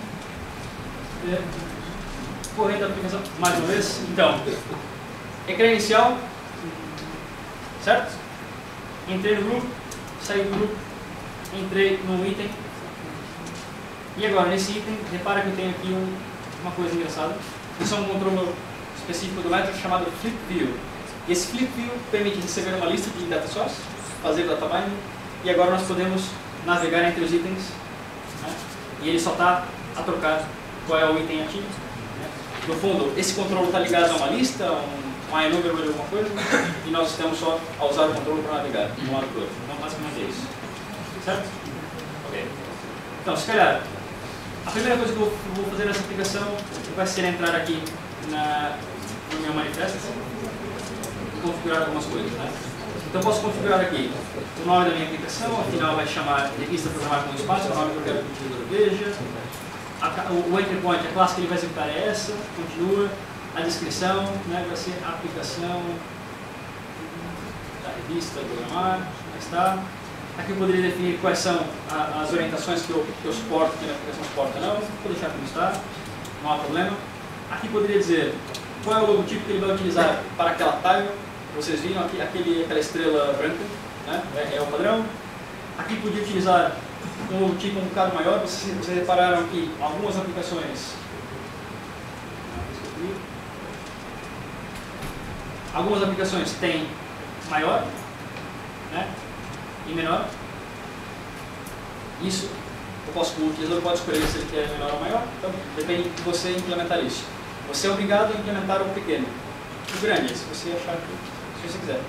Correndo a aplicação mais uma vez. Então, ecrã inicial, certo? Entrei no grupo, saí do grupo, entrei num item. E agora, nesse item, repara que eu tenho aqui uma coisa engraçada. Isso é um controle específico do método chamado Flip View. E esse Flip View permite receber uma lista de data source, fazer data binding, e agora nós podemos navegar entre os itens, né? E ele só está a trocar qual é o item ativo. Né? No fundo, esse controle está ligado a uma lista, um iNumber ou alguma coisa, e nós estamos só a usar o controle para navegar de um lado para o outro. Então, basicamente é isso. Certo? Ok. Então, se calhar, a primeira coisa que eu vou fazer nessa aplicação vai ser entrar aqui no meu manifesto e configurar algumas coisas. Né? Então, posso configurar aqui o nome da minha aplicação, afinal vai chamar revista programar com espaço, é o nome que eu quero que o utilizador veja. O entry point, a classe que ele vai executar é essa, continua. A descrição, né, vai ser aplicação da revista programar, está. Aqui eu poderia definir quais são as orientações que eu suporto, que a aplicação suporta ou não. Vou deixar como está, não há problema. Aqui poderia dizer qual é o logotipo que ele vai utilizar para aquela tile. Vocês viram aqui aquela estrela branca, né? É o padrão. Aqui podia utilizar um logotipo um bocado maior. Vocês repararam que algumas aplicações têm maior, né? E menor. Isso o utilizador pode escolher se ele quer menor ou maior. Então depende de você implementar isso. Você é obrigado a implementar o pequeno. O grande, se você achar que, se você quiser.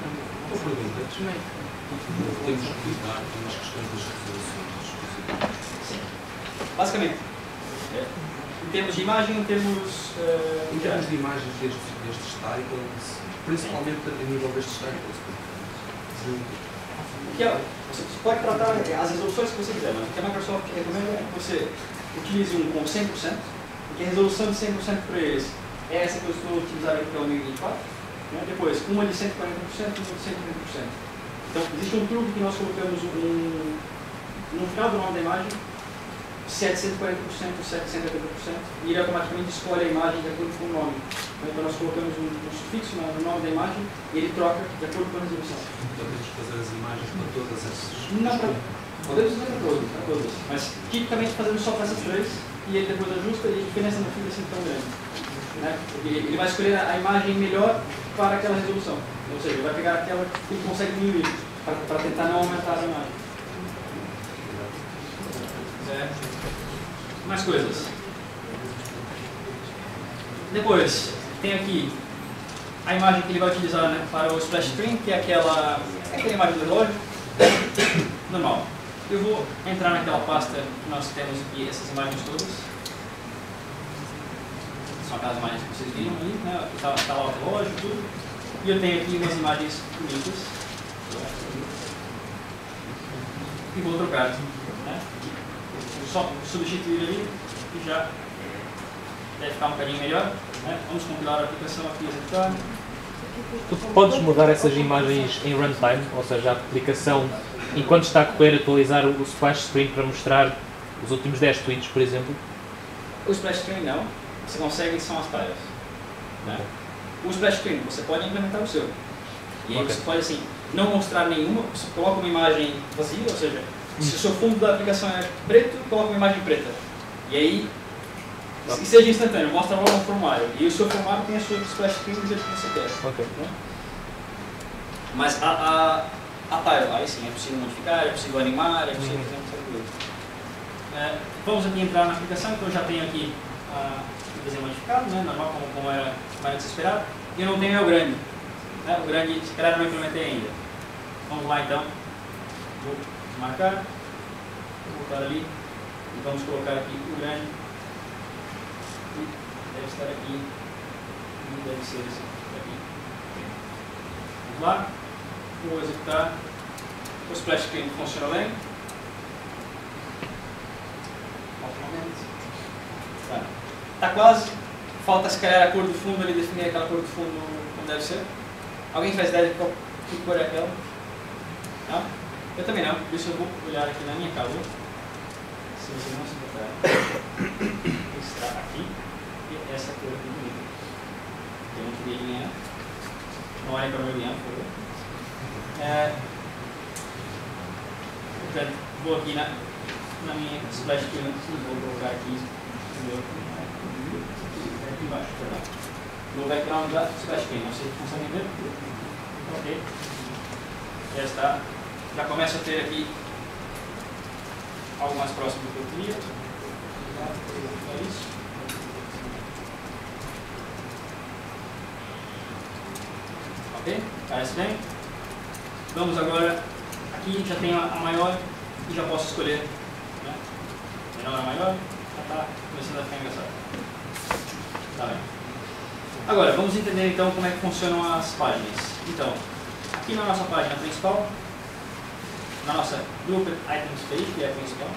Temos que lidar com as questões das resoluções. Sim. Basicamente, em termos de imagem, em termos de imagens destes titles, principalmente a nível destes titles. Você pode tratar as resoluções que você quiser, mas o que a Microsoft recomenda é que você utilize um com 100%, porque a resolução de 100% para eles é essa que eu estou utilizando aqui, que é o 1024. Né? Depois, uma de 140% e uma de 130%. Então, existe um truque que nós colocamos no final do nome da imagem, se é de 140% ou se é de 180%, e ele automaticamente escolhe a imagem de acordo com o nome. Então, nós colocamos um sufixo no nome da imagem e ele troca de acordo com a resolução. Então, temos que fazer as imagens para todas essas. Não, podemos fazer para todas, mas tipicamente fazemos só para essas três e ele depois ajusta e a diferença não fica assim tão grande. Né? Porque ele vai escolher a imagem melhor para aquela resolução. Ou seja, ele vai pegar aquela que ele consegue diminuir para tentar não aumentar a imagem. Mais coisas. Depois, tem aqui a imagem que ele vai utilizar, né, para o splash screen, que é aquela imagem do relógio. Normal. Eu vou entrar naquela pasta que nós temos aqui, essas imagens todas. São aquelas imagens que vocês viram ali, né? Está lá o relógio e tudo. E eu tenho aqui umas imagens bonitas. E vou trocar. Né? Só substituir ali e já deve ficar um bocadinho melhor. Né? Vamos compilar a aplicação aqui e executar. Tu podes mudar essas imagens em runtime, ou seja, a aplicação, enquanto está a correr, atualizar o splash screen para mostrar os últimos 10 tweets, por exemplo? O splash screen não. Você consegue, são as tiles. Né? O splash screen, você pode implementar o seu. E aí você pode, assim, não mostrar nenhuma, você coloca uma imagem vazia, ou seja, Se o seu fundo da aplicação é preto, coloca uma imagem preta. E aí, e seja instantâneo, mostra logo no formulário. E o seu formulário tem a sua splash screen do jeito que você quer. Ok. Mas a tile, aí sim, é possível modificar, é possível animar, é possível fazer uma série de coisas. Vamos aqui entrar na aplicação, então eu já tenho aqui o desenho modificado, né, normal, como era mais esperado. E eu não tenho o grande. Né, o grande, se calhar, não implementei ainda. Vamos lá então. Vou marcar, vou voltar ali e vamos colocar aqui o grande. Deve estar aqui e deve ser esse aqui. Vamos lá, vou executar. O splash screen funciona bem. Está quase. Falta se calhar a cor do fundo, ali definir aquela cor do fundo como deve ser. Alguém faz ideia de qual que cor é aquela? Não? Eu também não, por isso eu vou olhar aqui na minha calor. Se você não se botar, está aqui. E essa cor aqui bonita. Eu não queria alinhar. Não olhem para o meu alinhar, por favor. Portanto, vou aqui na minha splash screen e vou colocar aqui aqui embaixo, perdão. No background da splash screen, não sei se conseguem ver. Ok. Já está. Já começa a ter aqui algo mais próximo do que eu queria. É isso. Ok? Parece bem. Vamos agora. Aqui já tenho a maior e já posso escolher. Né? Menor a maior. Já está começando a ficar engraçado. Tá bem. Agora, vamos entender então como é que funcionam as páginas. Então, aqui na nossa página principal, na nossa Group Items Page, que é a principal.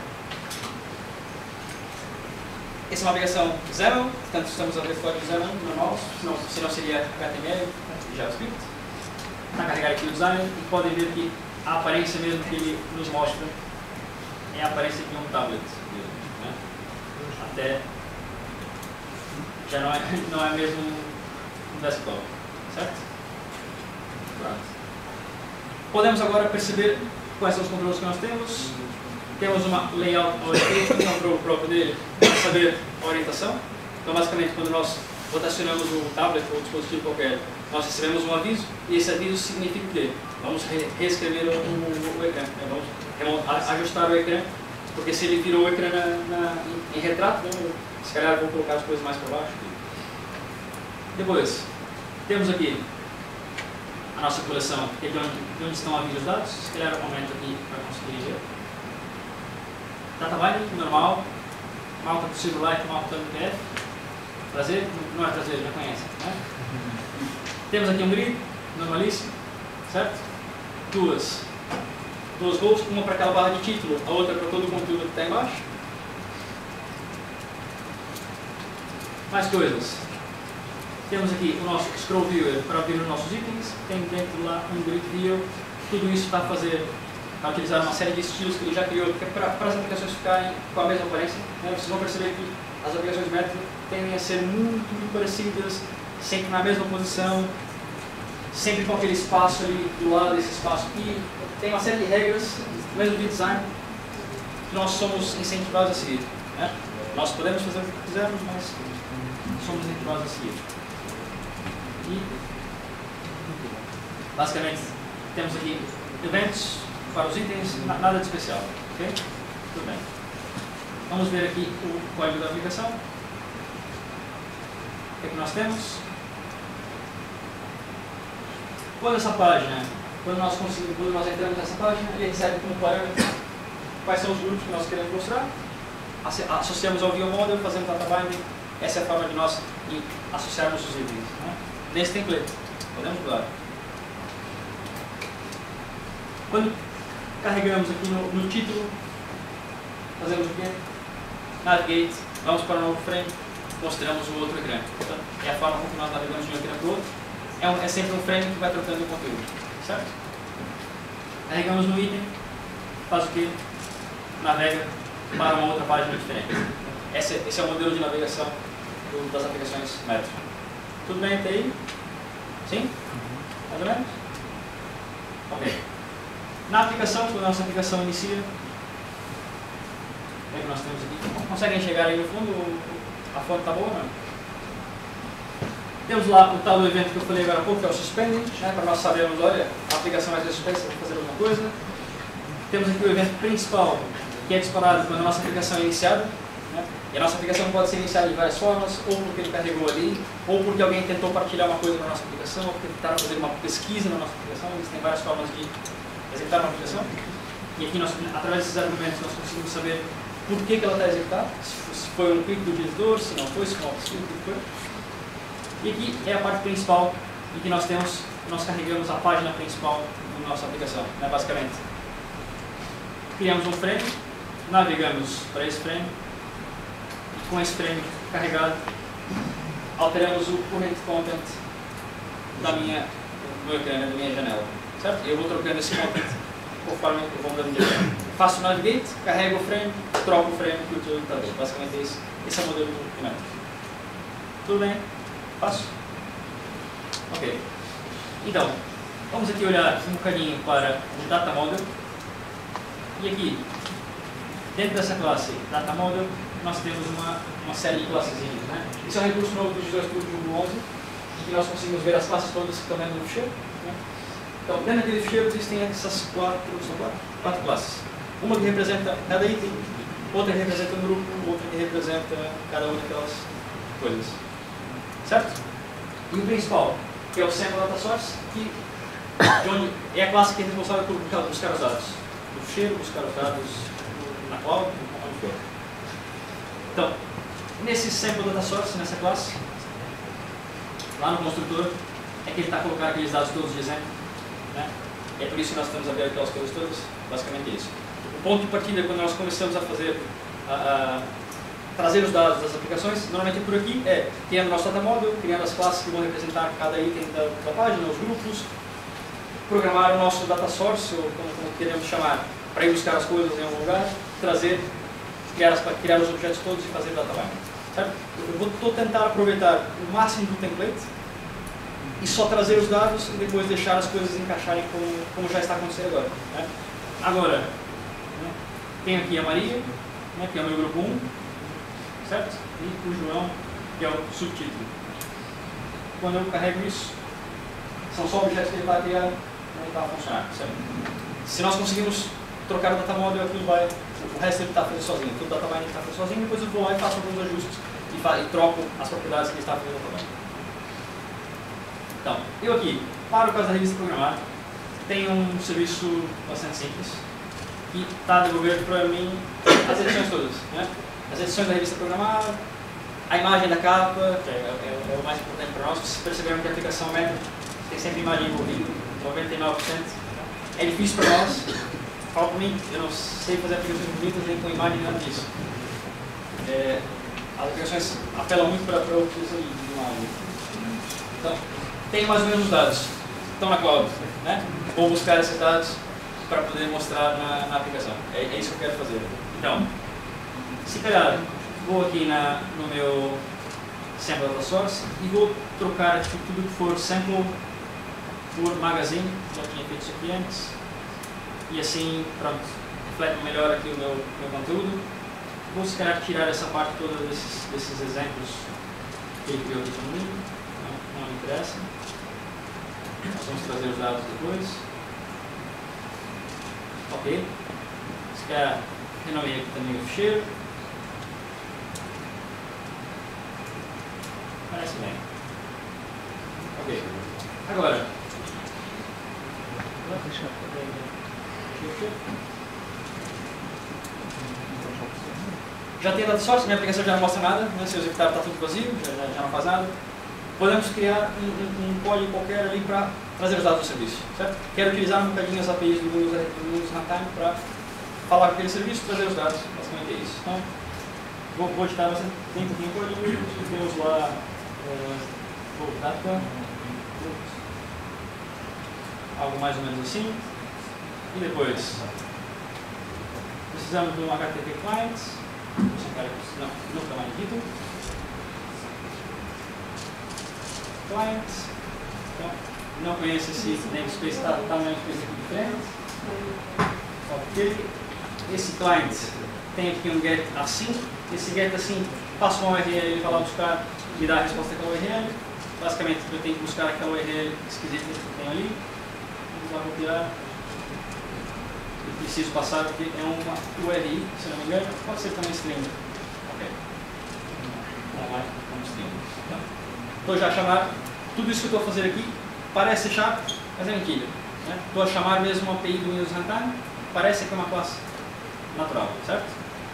Essa é uma aplicação XAML, portanto estamos a ver código XAML normal, senão seria HTML e JavaScript. Está a carregar aqui o design e podem ver que a aparência mesmo que ele nos mostra é a aparência de um tablet. Né? Até já não é mesmo um desktop, certo? Pronto. Podemos agora perceber quais são os controles que nós temos. Temos uma layout orientation, que é um controle próprio dele, para saber a orientação. Então, basicamente, quando nós rotacionamos o tablet ou o dispositivo qualquer, nós recebemos um aviso, e esse aviso significa que vamos reescrever o ecrã, vamos ajustar o ecrã, porque se ele virou o ecrã em retrato, se calhar vou colocar as coisas mais para baixo. Depois, temos aqui a nossa coleção, que é de onde estão os dados. Se calhar eu aumento aqui para conseguir ver. Data binding, normal. Malta do Silverlight, malta do PDF. Trazer, não é trazer, já conhece. Né? Temos aqui um grid, normalíssimo, certo? Duas rows, uma para aquela barra de título, a outra para todo o conteúdo que está embaixo. Mais coisas. Temos aqui o nosso Scroll Viewer para abrir os nossos itens. Tem dentro lá um Grid View. Tudo isso está a utilizar uma série de estilos que ele já criou para as aplicações ficarem com a mesma aparência. Né? Vocês vão perceber que as aplicações Metro tendem a ser muito parecidas, sempre na mesma posição, sempre com aquele espaço ali do lado desse espaço. E tem uma série de regras, mesmo de design, que nós somos incentivados a seguir. Né? Nós podemos fazer o que quisermos, mas somos incentivados a seguir. E, basicamente, temos aqui eventos para os itens, nada de especial. Ok? Tudo bem. Vamos ver aqui o código da aplicação. O que é que nós temos? Quando nós entramos nessa página, ele recebe como parâmetro quais são os grupos que nós queremos mostrar. Associamos ao view model, fazemos data binding. Essa é a forma de nós associarmos os itens. Né? Nesse template, podemos mudar. Quando carregamos aqui no título, fazemos o quê? Navigate, vamos para o novo frame, mostramos o outro ecrã. Então, é a forma como nós navegamos de um ecrã para o outro. É sempre um frame que vai trocando o conteúdo, certo? Carregamos no item, faz o quê? Navega para uma outra página diferente. Esse é o modelo de navegação das aplicações Metro. Tudo bem até aí? Sim? Mais ou menos? Ok. Na aplicação, quando a nossa aplicação inicia, O que é que nós temos aqui? Conseguem chegar aí no fundo? A fonte está boa ou não? Temos lá o tal do evento que eu falei agora há pouco, que é o suspending, né, para nós sabermos, olha, a aplicação vai ser suspensa para fazer alguma coisa. Temos aqui o evento principal, que é disparado quando a nossa aplicação é iniciada. Né, e a nossa aplicação pode ser iniciada de várias formas, ou porque ele carregou ali, ou porque alguém tentou partilhar uma coisa na nossa aplicação, ou porque tentaram fazer uma pesquisa na nossa aplicação. Existem várias formas de executar uma aplicação. E aqui, através desses argumentos, nós conseguimos saber por que ela está executada, se foi um clique do utilizador, se não foi, se foi uma pesquisa, o que foi. E aqui é a parte principal em que nós carregamos a página principal da nossa aplicação, né, basicamente. Criamos um frame, navegamos para esse frame, e com esse frame carregado, alteramos o current content da minha janela, certo? Eu vou trocando esse content conforme eu vou dando de frame. Faço o navigate, carrego o frame, troco o frame que o utilizador está. Basicamente esse é o modelo do método. Tudo bem? Fácil? Ok. Então, vamos aqui olhar um bocadinho para o Data Model. E aqui, dentro dessa classe Data Model, nós temos uma série de classes. Né? Isso é um recurso novo do Visual Studio 11, em que nós conseguimos ver as classes todas que estão dentro do ficheiro. Né? Então, dentro daquele ficheiro existem essas quatro classes. Uma que representa cada item, outra que representa um grupo, outra que representa cada uma daquelas coisas. Certo? E o principal, que é o Sample Data Source, que é a classe que é responsável por buscar os dados. No ficheiro, buscar os dados na cloud, onde for. Então, nesse Sample Data Source, nessa classe, lá no construtor, é que ele está colocando aqueles dados todos de exemplo. Né? É por isso que nós estamos a ver aquelas coisas todas, basicamente isso. O ponto de partida é quando nós começamos a fazer trazer os dados das aplicações, normalmente por aqui criando nosso data model, criando as classes que vão representar cada item da página, os grupos, programar o nosso data source, ou como queremos chamar, para ir buscar as coisas em algum lugar, criar os objetos todos e fazer data binding. Certo? Eu vou tentar aproveitar o máximo do template e só trazer os dados e depois deixar as coisas encaixarem como já está acontecendo agora. Né? Agora, né, tenho aqui a Maria, né, que é o meu grupo 1, certo? E o João, que é o subtítulo. Quando eu carrego isso, são só objetos que ele vai criar, não está a funcionar. Certo? Se nós conseguimos trocar o data model, o resto ele está fazendo sozinho. Tudo o data binding está fazendo sozinho, depois eu vou lá e faço alguns ajustes e troco as propriedades que ele está fazendo também. Então, eu aqui, para o caso da revista programada, tenho um serviço bastante simples que está a devolver para mim as edições todas. Né? As edições da revista programada, a imagem da capa, que é o mais importante para nós. Vocês perceberam que a aplicação métrica tem sempre imagem envolvida, 99%. É difícil para nós. Fala para mim, eu não sei fazer aplicações bonitas nem com imagem, nada disso. As aplicações apelam muito para a utilização de imagem. Então, tem mais ou menos os dados. Estão na cloud. Né? Vou buscar esses dados para poder mostrar na aplicação. É isso que eu quero fazer. Então, se calhar, vou aqui no meu Sample Data Source e vou trocar aqui tudo que for sample por magazine. Já tinha feito isso aqui antes. E assim, pronto, reflete melhor aqui o meu conteúdo. Vou se calhar tirar essa parte toda desses exemplos que ele criou aqui para mim. Não me interessa. Nós vamos trazer os dados depois. Ok. Se calhar, renomeei aqui também o ficheiro. Parece bem. Ok. Agora. Já tem data source, minha aplicação já não mostra nada, né? Se eu executar está tudo vazio, já não faz nada. Podemos criar um código qualquer ali para trazer os dados do serviço, certo? Quero utilizar um bocadinho as APIs do Windows Runtime para falar com aquele serviço e trazer os dados, basicamente é isso. Então, vou editar bastante tempo aqui no código, temos lá data, algo mais ou menos assim, e depois precisamos de um HTTP client, nunca mais dito. Client. Então, não conheço esse namespace, está um namespace aqui diferente. Ok. Esse client tem aqui um get assim. Esse get assim passa uma URL, ele vai lá buscar e dá a resposta àquela URL. Basicamente, eu tenho que buscar aquela URL esquisita que tem ali. Vamos lá copiar. Eu preciso passar porque é uma URI, se não me engano. Pode ser também string. Ok. Como string. Então já chamar. Tudo isso que eu estou a fazer aqui parece chato, mas é mentira. Estou a chamar mesmo uma API do Windows Runtime. Parece que é uma classe natural, certo?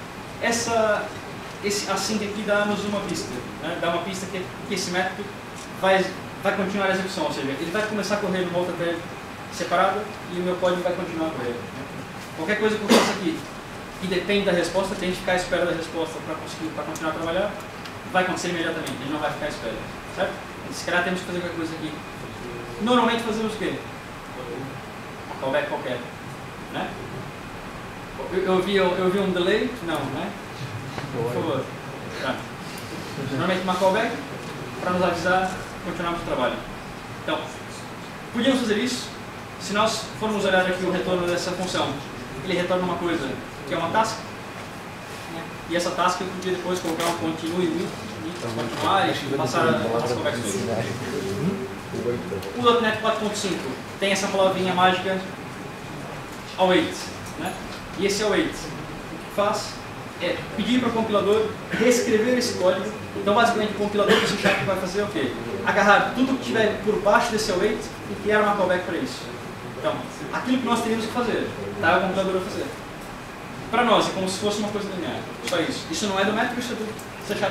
Esse assim aqui dá-nos uma pista. Dá uma pista que esse método vai continuar a execução, ou seja, ele vai começar a correr no volta thread separado e o meu código vai continuar a correr. Qualquer coisa que eu faça aqui que depende da resposta, tem que ficar à espera da resposta para continuar a trabalhar, vai acontecer imediatamente, ele não vai ficar à espera, certo? Se calhar temos que fazer qualquer coisa aqui. Normalmente fazemos o quê? Uma callback qualquer, né? Eu vi um delay? Não, né? Por favor. Pronto. Normalmente uma callback para nos avisar que continuamos o trabalho. Então, podíamos fazer isso se nós formos olhar aqui o retorno dessa função. Ele retorna uma coisa que é uma task, né? E essa task eu podia depois colocar um continue with, continuar e passar as callbacks todas. O .NET 4.5 tem essa palavrinha mágica await, né? E esse await, o que faz é pedir para o compilador reescrever esse código. Então, basicamente, o compilador do C# vai fazer o quê? Agarrar tudo que estiver por baixo desse await e criar uma callback para isso. Então, aquilo que nós teríamos que fazer, tá o compilador a fazer. Para nós, é como se fosse uma coisa linear. Só isso. Isso não é do método, isso é do C# 4.5.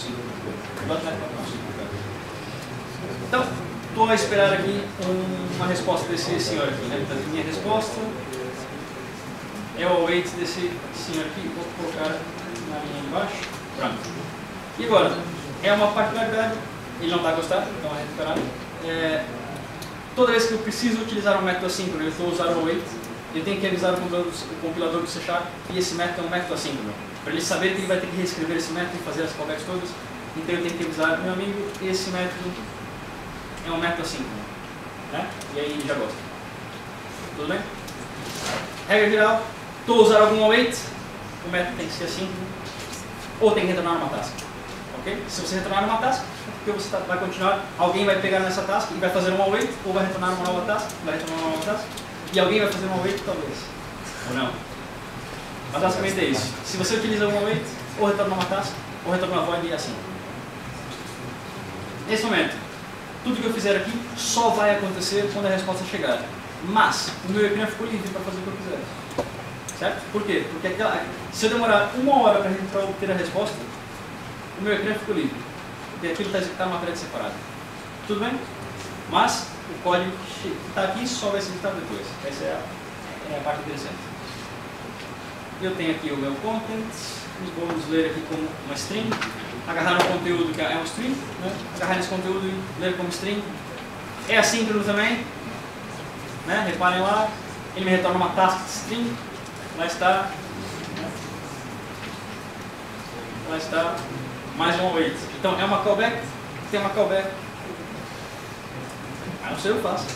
Então, estou a esperar aqui uma resposta desse senhor aqui, né? Portanto, minha resposta é o await desse senhor aqui. Vou colocar na linha de baixo. Pronto. E agora, é uma particularidade, ele não está a gostar, então é recuperado. Toda vez que eu preciso utilizar um método assíncrono, eu vou usar o await, eu tenho que avisar o compilador do C# que esse método é um método assíncrono. Para ele saber que ele vai ter que reescrever esse método e fazer as callbacks todas, então eu tenho que avisar, meu amigo, esse método é um método assíncrono. Né? E aí ele já gosta. Tudo bem? Regra geral, estou a usar algum await, o método tem que ser assíncrono, ou tem que retornar uma task. Okay? Se você retornar uma task, porque você vai continuar, alguém vai pegar nessa task e vai fazer um await, ou vai retornar uma nova task, e alguém vai fazer um await talvez, ou não. Mas basicamente é isso. Se você utiliza um await, ou retorna uma task, ou retorna uma void e assim. Nesse momento, tudo que eu fizer aqui só vai acontecer quando a resposta chegar. Mas o meu ecrã ficou livre para fazer o que eu quiser. Certo? Por quê? Porque se eu demorar 1 hora para obter a resposta, o meu ecrã ficou livre. Porque aquilo está executado numa thread separada. Tudo bem? Mas o código que está aqui só vai ser executado depois. Essa é a parte interessante. Eu tenho aqui o meu content. Vamos ler aqui como uma string. Agarrar um conteúdo que é um string. Né? Agarrar esse conteúdo e ler como string. É assíncrono também. Né? Reparem lá. Ele me retorna uma task de string. Lá está. Lá está. Mais um await. Então é uma callback. Tem uma callback. Ah, não sei, eu faço.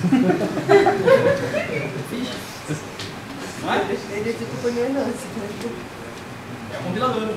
Não é? Ele é tipo conhecimento. É um compilador.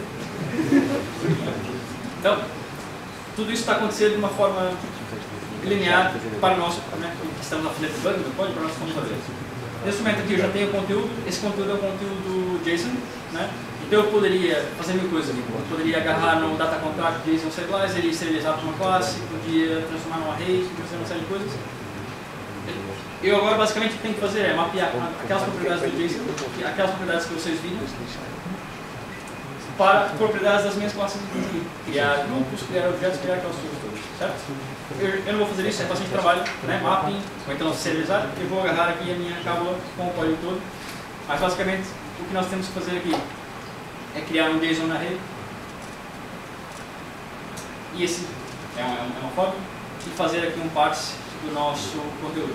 Então, tudo isso está acontecendo de uma forma linear para nós, né, que estamos na fila de bug do código, para nós vamos fazer. Nesse momento aqui eu já tenho o conteúdo, esse conteúdo é um conteúdo JSON, né? Então eu poderia fazer mil coisas aqui. Eu poderia agarrar no data contract JSON serialize, ele serializar para uma classe, podia transformar num array, podia fazer uma série de coisas. Eu agora basicamente o que tenho que fazer é mapear aquelas propriedades do JSON, aquelas propriedades que vocês viram, para propriedades das minhas classes aqui. Criar grupos, criar objetos, criar aquelas coisas todas, certo? Eu não vou fazer isso, é bastante trabalho, né? Mapping, ou então serializar. Eu vou agarrar aqui a minha cábula com o código todo. Mas basicamente o que nós temos que fazer aqui é criar um JSON array. E esse é uma foto. E fazer aqui um parse do nosso conteúdo.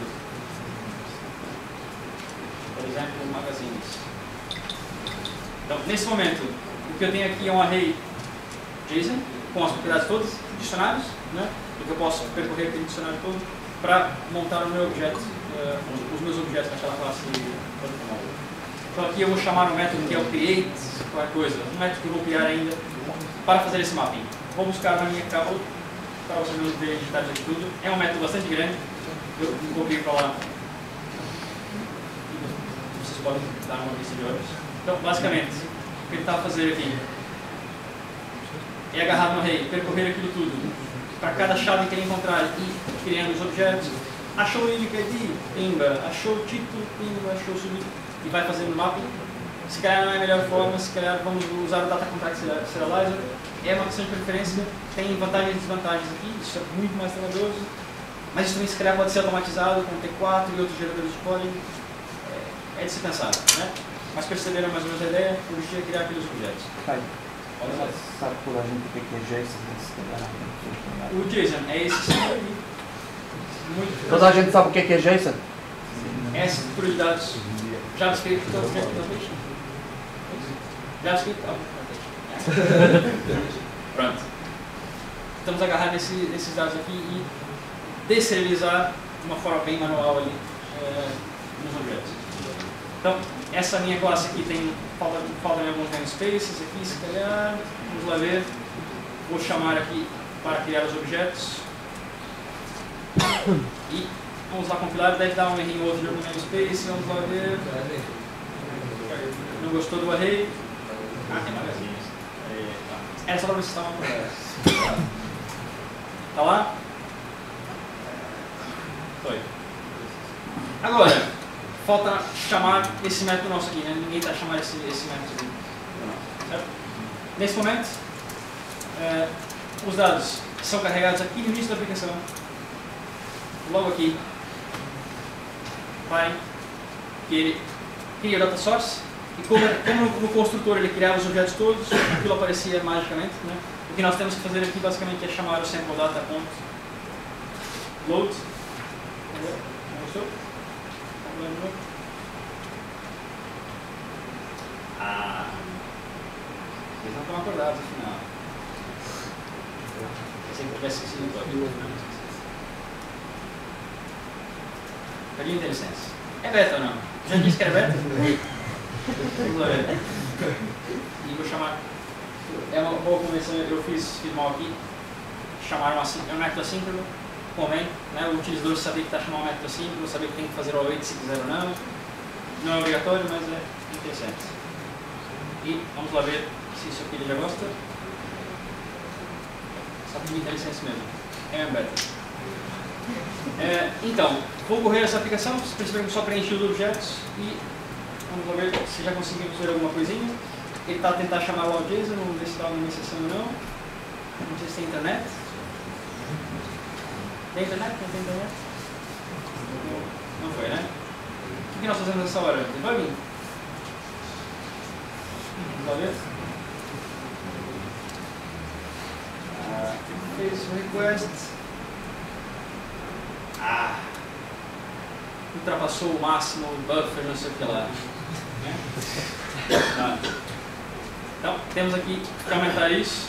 Por exemplo, magazines. Então, nesse momento, o que eu tenho aqui é um array JSON com as propriedades todas, dicionários, né? E que eu posso percorrer aquele dicionário todo para montar o meu objeto, os meus objetos naquela classe. Então aqui eu vou chamar um método que é o create, qualquer coisa, um método que eu vou criar ainda para fazer esse mapping. Vou buscar na minha cabo para vocês verem detalhes aqui tudo. É um método bastante grande, eu vou vir para lá. Vocês podem dar uma vista de olhos. Então, basicamente, o que ele está a fazer aqui é agarrar no array, percorrer aquilo tudo, para cada chave que ele encontrar e criando os objetos. Achou o unique ID, pimba. Achou o título, pimba. Achou o subtítulo e vai fazendo o mapping. Se calhar não é a melhor forma, se calhar vamos usar o Data Contact Serializer. É uma questão de preferência, tem vantagens e desvantagens aqui, isso é muito mais trabalhoso. Mas isso também se calhar pode ser automatizado com T4 e outros geradores de código. É de se pensar, né? Mas perceberam mais ou menos a ideia, o objetivo é criar aqueles objetos. Sabe toda a gente o que é JSON? O JSON é esse símbolo ali. Toda a gente sabe o que é JSON? É essa estrutura de dados. JavaScript, Notation. JavaScript, Pronto. Estamos a agarrar nesses dados aqui e deserializar de uma forma bem manual ali nos objetos. Então, essa minha classe aqui tem faltam alguns namespaces aqui, se calhar. Vamos lá ver. Vou chamar aqui para criar os objetos. E vamos lá compilar, deve dar um errinho ou outro no namespace, vamos lá ver. Não gostou do array? Tem magazinhos. Era só para ver se estava uma Tá lá? Foi. Agora, falta chamar esse método nosso aqui, né? Ninguém está chamando esse método aqui. Certo? Nesse momento, os dados são carregados aqui no início da aplicação. Logo aqui, vai que ele cria o data source e como no construtor ele criava os objetos todos, aquilo aparecia magicamente, né? O que nós temos que fazer aqui basicamente é chamar o sample data.load. Não gostou? Eles não estão acordados afinal. Pensei que eu tivesse esquecido o código. Pedindo licença. É beta ou não? Já disse que era beta? Vamos lá ver. E vou chamar. É uma boa convenção, eu fiz mal aqui. Chamaram assim, é um método assíncrono. Convém, né? O utilizador saber que está chamando um método assíncrono, saber que tem que fazer o await se quiser ou não. Não é obrigatório, mas é interessante. E vamos lá ver se isso aqui ele já gosta. Só pedir licença mesmo. É beta. Então, vou correr essa aplicação, vocês perceberam que só preenchi os objetos e vamos lá ver se já conseguimos ver alguma coisinha. Ele está a tentar chamar o JSON, vamos ver se está alguma exceção ou não. Não sei se tem internet. Tem internet? Não tem internet? Não foi, né? O que nós fazemos nessa hora? Debugging? Vamos lá ver. Fez o request. Ultrapassou o máximo, o buffer, não sei o que lá. Então, temos aqui que aumentar isso.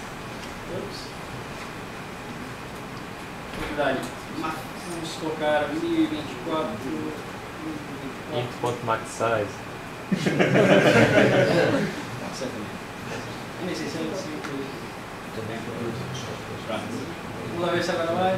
Quantidade. Vamos colocar 1024. Int.max size. Eu nem sei se é isso. Vamos lá ver se agora vai.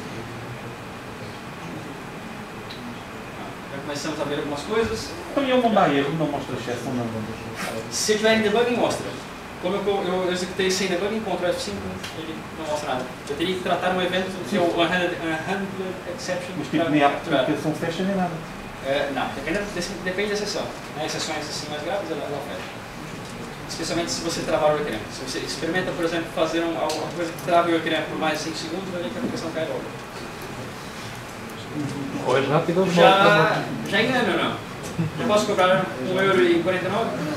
Já começamos a ver algumas coisas. Então ele não dá erro, não mostra exceção, não. Se eu tiver em debugging, mostra. Como eu executei sem debugging, Ctrl F5, ele não mostra nada. Eu teria que tratar um evento que é o Unhandled Exception. Mas tipo, nem há aplicação fecha nem nada. Não, depende da exceção. Exceções assim mais graves, ela fecha. Especialmente se você travar o ecrã. Se você experimenta, por exemplo, fazer alguma coisa que trava o ecrã por mais de 5 segundos, vai ver que a aplicação cai logo. Ou é rápido ou já engano ou não? Já posso cobrar €1,49?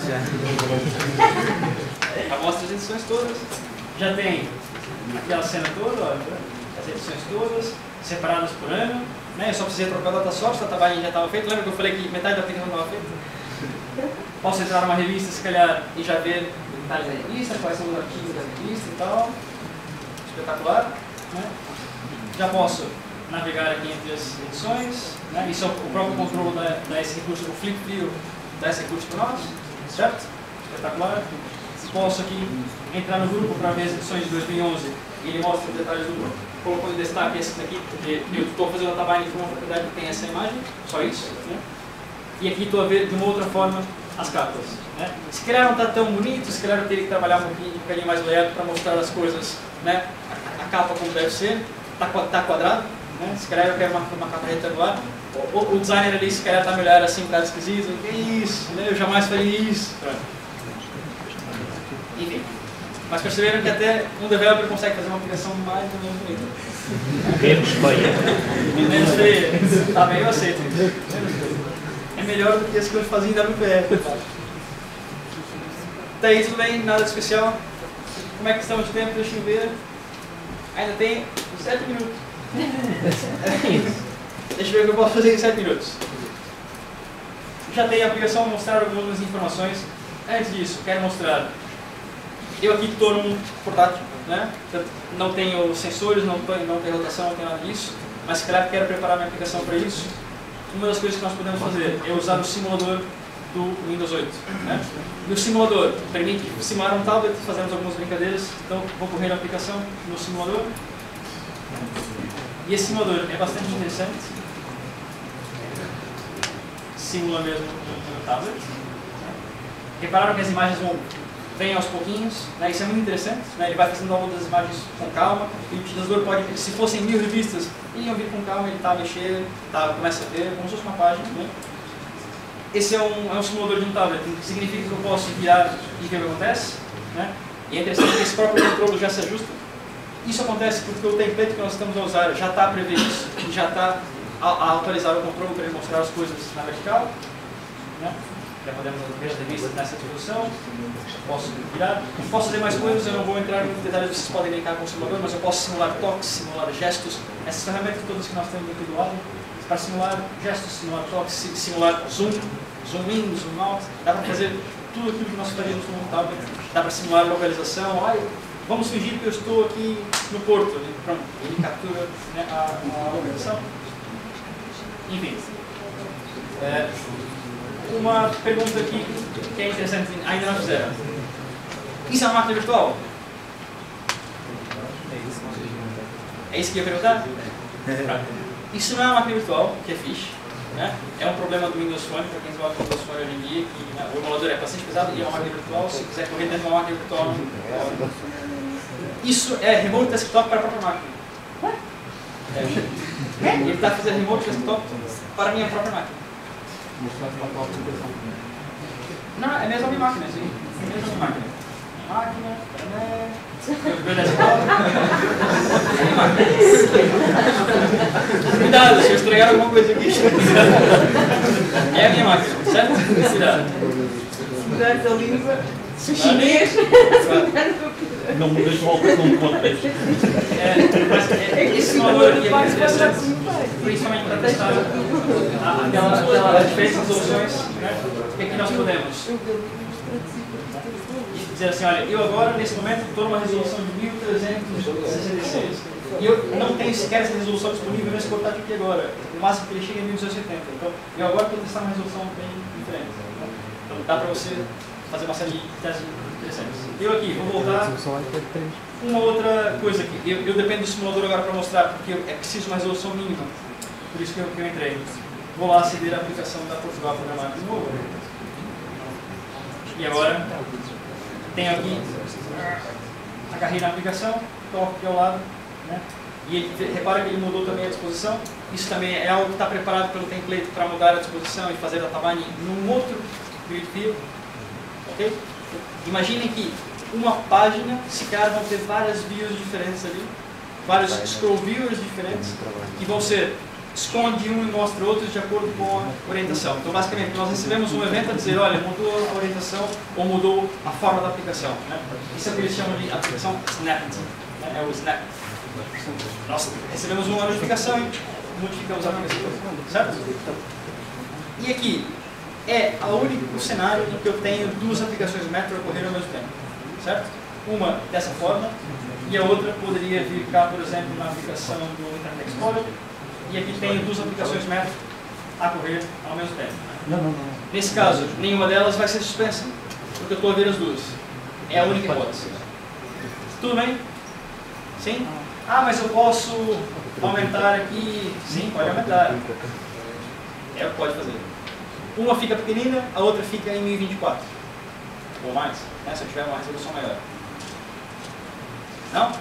Amostra as edições todas. Já tem aquela cena toda, ó, as edições todas, separadas por ano. Né? Eu só precisei trocar o data source, o databyte já estava feito. Lembra que eu falei que metade da aplicação estava feita? Posso entrar numa revista, se calhar, e já ver detalhes da revista, quais são os artigos da revista e tal. Espetacular. Né? Já posso navegar aqui entre as edições. Né? Isso é o próprio controle desse recurso, o flip view, dar esse recurso para nós, certo? Espetacular. Posso aqui entrar no grupo para ver as edições de 2011 e ele mostra os detalhes do grupo. Colocando em destaque esse daqui, porque eu estou fazendo a tabela de uma propriedade que tem essa imagem, só isso. Né? E aqui estou a ver de uma outra forma as capas. Né? Se calhar não está tão bonito, se calhar eu teria que trabalhar um bocadinho mais layout para mostrar as coisas, né? A capa como deve ser, está quadrado, né? Se calhar eu quero uma capa retangular. O designer ali se calhar está me olhando assim, um bocado esquisito, que isso, né? Eu jamais faria isso. Enfim. Mas perceberam que até um developer consegue fazer uma aplicação mais ou menos bonita. Menos feia. Menos feia. Tá bem, eu aceito. É melhor do que as que eu fazia em WPF. Tá aí, tudo bem? Nada de especial. Como é que estamos de tempo? Deixa eu ver. Ainda tem 7 minutos. Deixa eu ver o que eu posso fazer em 7 minutos. Já tenho a aplicação, mostrar algumas informações. Antes disso, quero mostrar. Eu aqui estou num portátil, né? Não tenho sensores, não tenho rotação, não tenho nada disso, mas claro que quero preparar minha aplicação para isso. Uma das coisas que nós podemos fazer é usar o simulador do Windows 8. Né? E o simulador permite simular um tablet, fazemos algumas brincadeiras, então vou correr a aplicação no simulador. E esse simulador é bastante interessante. Simula mesmo um tablet. Repararam que as imagens vêm aos pouquinhos, né? Isso é muito interessante, né? Ele vai fazendo ao longo das imagens com calma, e o utilizador pode, se fossem 1000 revistas, iriam vir com calma, ele está a mexer, começa a ver, como se fosse uma página. Né? Esse é um simulador de um tablet, que significa que eu posso virar e ver o que acontece, né? E é interessante que esse próprio controle já se ajusta. Isso acontece porque o template que nós estamos a usar já está a prever isso, e já está a atualizar o controle para ele mostrar as coisas na vertical. Né? Já podemos ver as revistas nessa disposição. Posso virar. Posso fazer mais coisas, eu não vou entrar em muitos detalhes, vocês podem brincar com o simulador, mas eu posso simular toques, simular gestos. Essas ferramentas todas que nós temos aqui do lado, para simular gestos, simular toques, simular zoom in, zoom out. Dá para fazer tudo aquilo que nós faríamos no tablet. Dá para simular localização. Vamos fingir que eu estou aqui no Porto. Pronto, ele captura, né, a localização. Enfim. Uma pergunta aqui que é interessante, ainda não fizeram. Isso é uma máquina virtual? É isso que eu ia perguntar? Isso não é uma máquina virtual, que é fixe. Né? É um problema do Windows Phone, para quem trabalha com Windows Phone hoje em dia, que, né, o emulador é bastante pesado e é uma máquina virtual. Se quiser correr dentro de uma máquina virtual, isso é remote desktop para a própria máquina. Ele está fazendo remote desktop para a minha própria máquina. Não, é mesmo a minha máquina, sim. É mesmo a minha máquina. Máquina, meu desktop. Minha máquina. Cuidado, se eu estragar alguma coisa aqui. É a minha máquina, certo? Cuidado. Mudar a língua, chinês. Não mudas voltas, não contas. Esse simulador aqui é interessante, principalmente para testar aquelas diferentes resoluções, né? Porque aqui nós podemos dizer assim, olha, eu agora, nesse momento, estou numa resolução de 1366. E eu não tenho sequer essa resolução disponível nesse portátil aqui agora. O máximo que ele chega é 1280. Então, eu agora estou testando uma resolução bem diferente. Então, dá para você fazer uma série de testes interessantes. Eu aqui, vou voltar. Uma outra coisa aqui. Eu dependo do simulador agora para mostrar, porque é preciso uma resolução mínima. Por isso que eu entrei. Vou lá aceder a aplicação da Portugal Programar de novo. E agora, tenho aqui, agarrei na aplicação, toco aqui ao lado. Né? E ele, repara que ele mudou também a disposição. Isso também é algo que está preparado pelo template para mudar a disposição e fazer a databinding num outro grid view. Okay? Imaginem que uma página, se calhar vão ter várias views diferentes ali, vários scroll viewers diferentes, que vão ser, esconde um e mostra outro de acordo com a orientação. Então, basicamente, nós recebemos um evento a dizer, olha, mudou a orientação ou mudou a forma da aplicação. Né? Isso é o que eles chamam de aplicação snapped. Né? É o snap. Nós recebemos uma notificação e modificamos a aplicação. Certo? E aqui é o único cenário em que eu tenho duas aplicações Metro ocorrendo ao mesmo tempo. Certo? Uma dessa forma e a outra poderia vir cá, por exemplo, na aplicação do Internet Explorer. E aqui tenho duas aplicações Metro a correr ao mesmo tempo. Não. Nesse caso, nenhuma delas vai ser suspensa, porque eu estou a ver as duas. É a única hipótese. Tudo bem? Sim? Ah, mas eu posso aumentar aqui. Sim, pode aumentar. É o que pode fazer. Uma fica pequenina, a outra fica em 1024. Ou mais, né? Se eu tiver uma resolução maior. Não?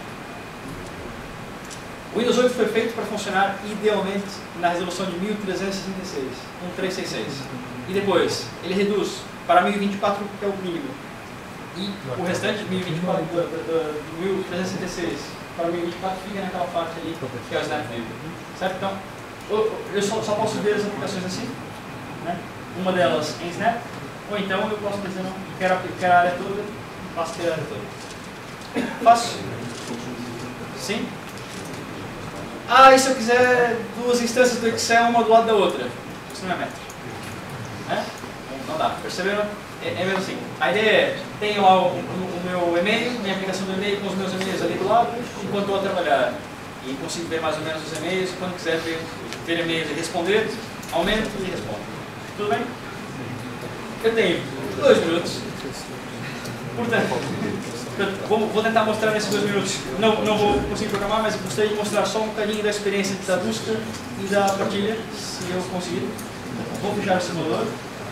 O Windows 8 foi feito para funcionar idealmente na resolução de 1366, 1366. E depois, ele reduz para 1024, que é o mínimo. E o restante de 1024, de 1366 para 1024 fica naquela parte ali, que é o Snap View. Certo? Então, eu só posso ver as aplicações assim, né? Uma delas em Snap, ou então eu posso dizer, não, quero a área toda, faço ter a área toda. Faço? Sim? Ah, e se eu quiser duas instâncias do Excel, uma do lado da outra? Isso não é método. Né? Não dá. Perceberam? É mesmo assim. A ideia é, tenho lá o meu e-mail, minha aplicação do e-mail com os meus e-mails ali do lado, enquanto estou a trabalhar. E consigo ver mais ou menos os e-mails, quando quiser ver e-mails e responder, aumento e respondo. Tudo bem? Eu tenho 2 minutos. Portanto, vou tentar mostrar nesses 2 minutos. Não vou conseguir programar, mas gostaria de mostrar só um bocadinho da experiência da busca e da partilha, se eu conseguir. Vou fechar o simulador.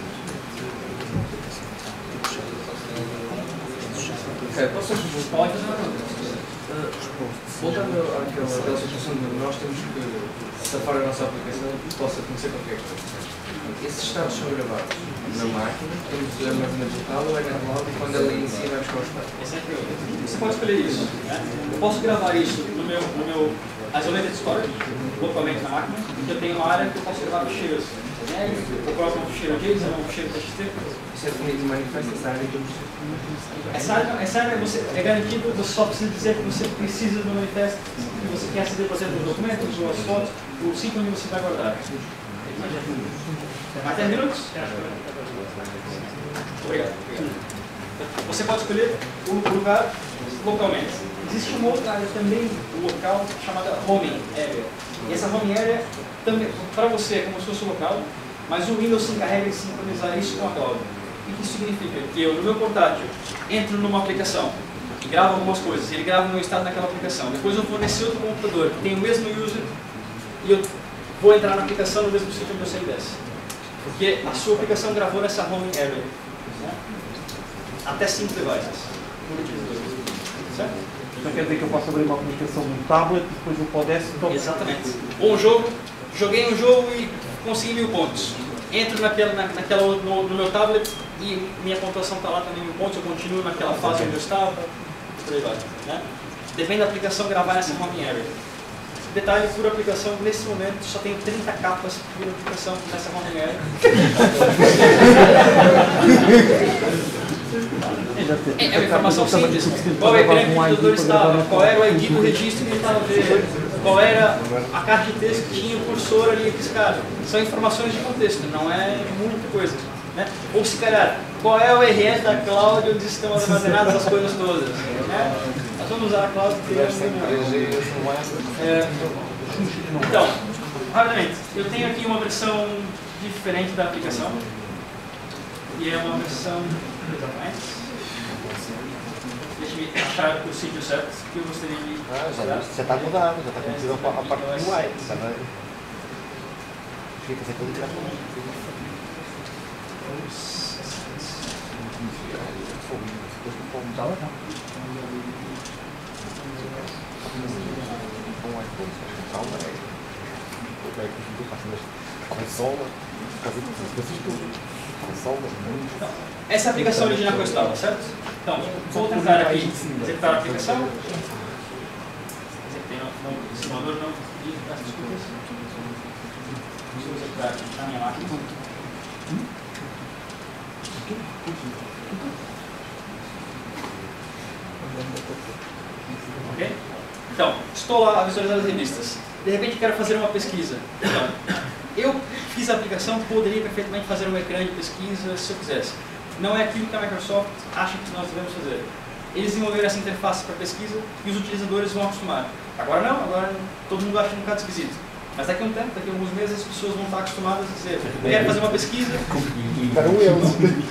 Pode fazer uma pergunta. Voltando àquela situação de nós temos que safar a nossa aplicação e possa acontecer qualquer coisa. Esses estados são gravados na máquina, temos o armazenamento local ou é na cloud e quando ela inicia vai buscar os dados. Você pode escolher isso. Né? Eu posso gravar isso no meu isolated storage, localmente na máquina, porque eu tenho uma área que eu posso gravar ficheiros. Eu coloco um ficheiro JSON, um ficheiro TXT. Isso é definido no manifesto, essa área que essa área é garantido, você só precisa dizer que você precisa do manifesto, que você quer aceder, por exemplo, os documentos ou as fotos, o sítio onde você vai guardar. Mais 10 minutos? Obrigado. Você pode escolher o lugar localmente. Existe uma outra área também local chamada Homing Area. E essa Homing Area, também, para você, é como se fosse local, mas o Windows se encarrega de sincronizar isso com a cloud. O que isso significa? Que eu, no meu portátil, entro numa aplicação e gravo algumas coisas, ele grava o meu estado naquela aplicação. Depois eu vou nesse outro computador que tem o mesmo user e eu vou entrar na aplicação no mesmo sítio onde você desce. Porque a sua aplicação gravou nessa Homing Area. Né? Até 5 devices. Certo? Então quer dizer que eu posso abrir uma aplicação no tablet e depois vou para o desktop? Exatamente. Ou um jogo, joguei um jogo e consegui 1000 pontos. Entro no meu tablet e minha pontuação está lá também 1000 pontos, eu continuo naquela fase onde eu estava, por aí vai. Né? Depende da aplicação gravar nessa Homing Area. Detalhe, por aplicação, nesse momento só tenho 30 capas por aplicação nessa Homing Area. É uma informação simples. Qual é o ecrã que o computador estava, qual era o ID do registro que ele estava vendo, qual era a caixa de texto que tinha o cursor ali piscado. São informações de contexto, não é muita coisa. Né? Ou se calhar, qual é o URL da cloud onde estão armazenadas as coisas todas. Né? Nós vamos usar a cloud que Então, rapidamente, eu tenho aqui uma versão diferente da aplicação. E é uma versão. Deixa-me achar o sítio certo que eu gostaria de. Já está mudado, já está acontecendo a parte do UI. Fica sem qualidade. Essa é a aplicação original que eu estava, certo? Então, vou tentar aqui executar a aplicação. Executei no simulador, não pedi as desculpas. Vou executar aqui na minha máquina. Ok? Então, estou lá a visualizar as revistas. De repente quero fazer uma pesquisa. Então, eu fiz a aplicação, poderia perfeitamente fazer um ecrã de pesquisa se eu quisesse. Não é aquilo que a Microsoft acha que nós devemos fazer. Eles desenvolveram essa interface para pesquisa e os utilizadores vão acostumar. Agora não, agora todo mundo acha um bocado esquisito. Mas daqui a um tempo, daqui a alguns meses, as pessoas vão estar acostumadas a dizer: eu quero fazer uma pesquisa. Para o eles.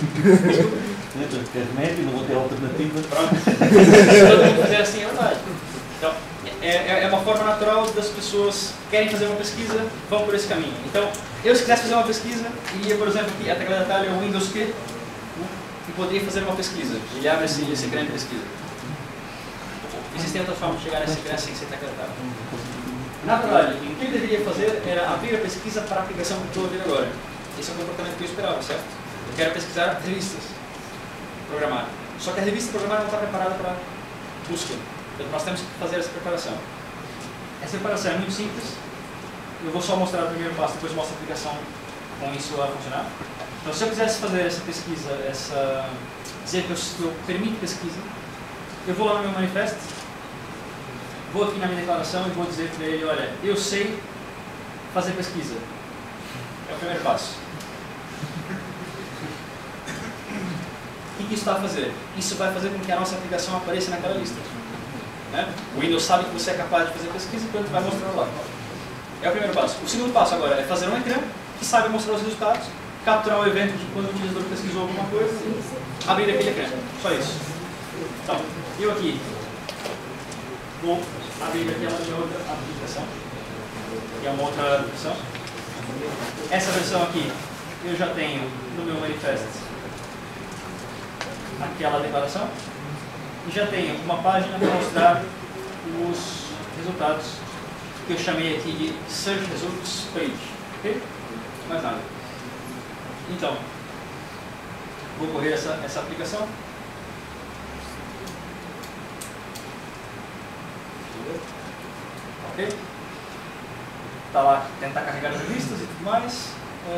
Quer remédio, não vou ter alternativa. Pronto. Se todo mundo fizer assim, é verdade. Então, é uma forma natural das pessoas que querem fazer uma pesquisa, vão por esse caminho. Então, eu se quisesse fazer uma pesquisa, iria, por exemplo, aqui, a tecla de atalho é o Windows Q, e poderia fazer uma pesquisa. Ele abre esse ecrã de pesquisa. Existem outras formas de chegar nesse ecrã sem ser tecla de atalho. Na verdade, o que eu deveria fazer era abrir a pesquisa para a aplicação que estou a ver agora. Esse é o comportamento que eu esperava, certo? Eu quero pesquisar revistas, programar. Só que a revista programar não está preparada para busca. Então nós temos que fazer essa preparação. Essa preparação é muito simples. Eu vou só mostrar o primeiro passo, depois mostro a aplicação com isso a funcionar. Então, se eu quisesse fazer essa pesquisa, dizer que eu permito pesquisa, eu vou lá no meu manifesto, vou aqui na minha declaração e vou dizer para ele: olha, eu sei fazer pesquisa. É o primeiro passo. O que isso está a fazer? Isso vai fazer com que a nossa aplicação apareça naquela lista. Né? O Windows sabe que você é capaz de fazer pesquisa e vai mostrar lá. É o primeiro passo. O segundo passo agora é fazer um ecrã que saiba mostrar os resultados, capturar o evento de quando o utilizador pesquisou alguma coisa, abrir aquele ecrã. Só isso. Então, eu aqui vou abrir aquela minha outra aplicação, que é uma outra versão. Essa versão aqui eu já tenho no meu manifesto aquela declaração e já tenho uma página para mostrar os resultados que eu chamei aqui de Search Results Page. Ok? Mais nada. Então, vou correr essa aplicação. Ok? Está lá, tentar carregar as revistas e tudo mais.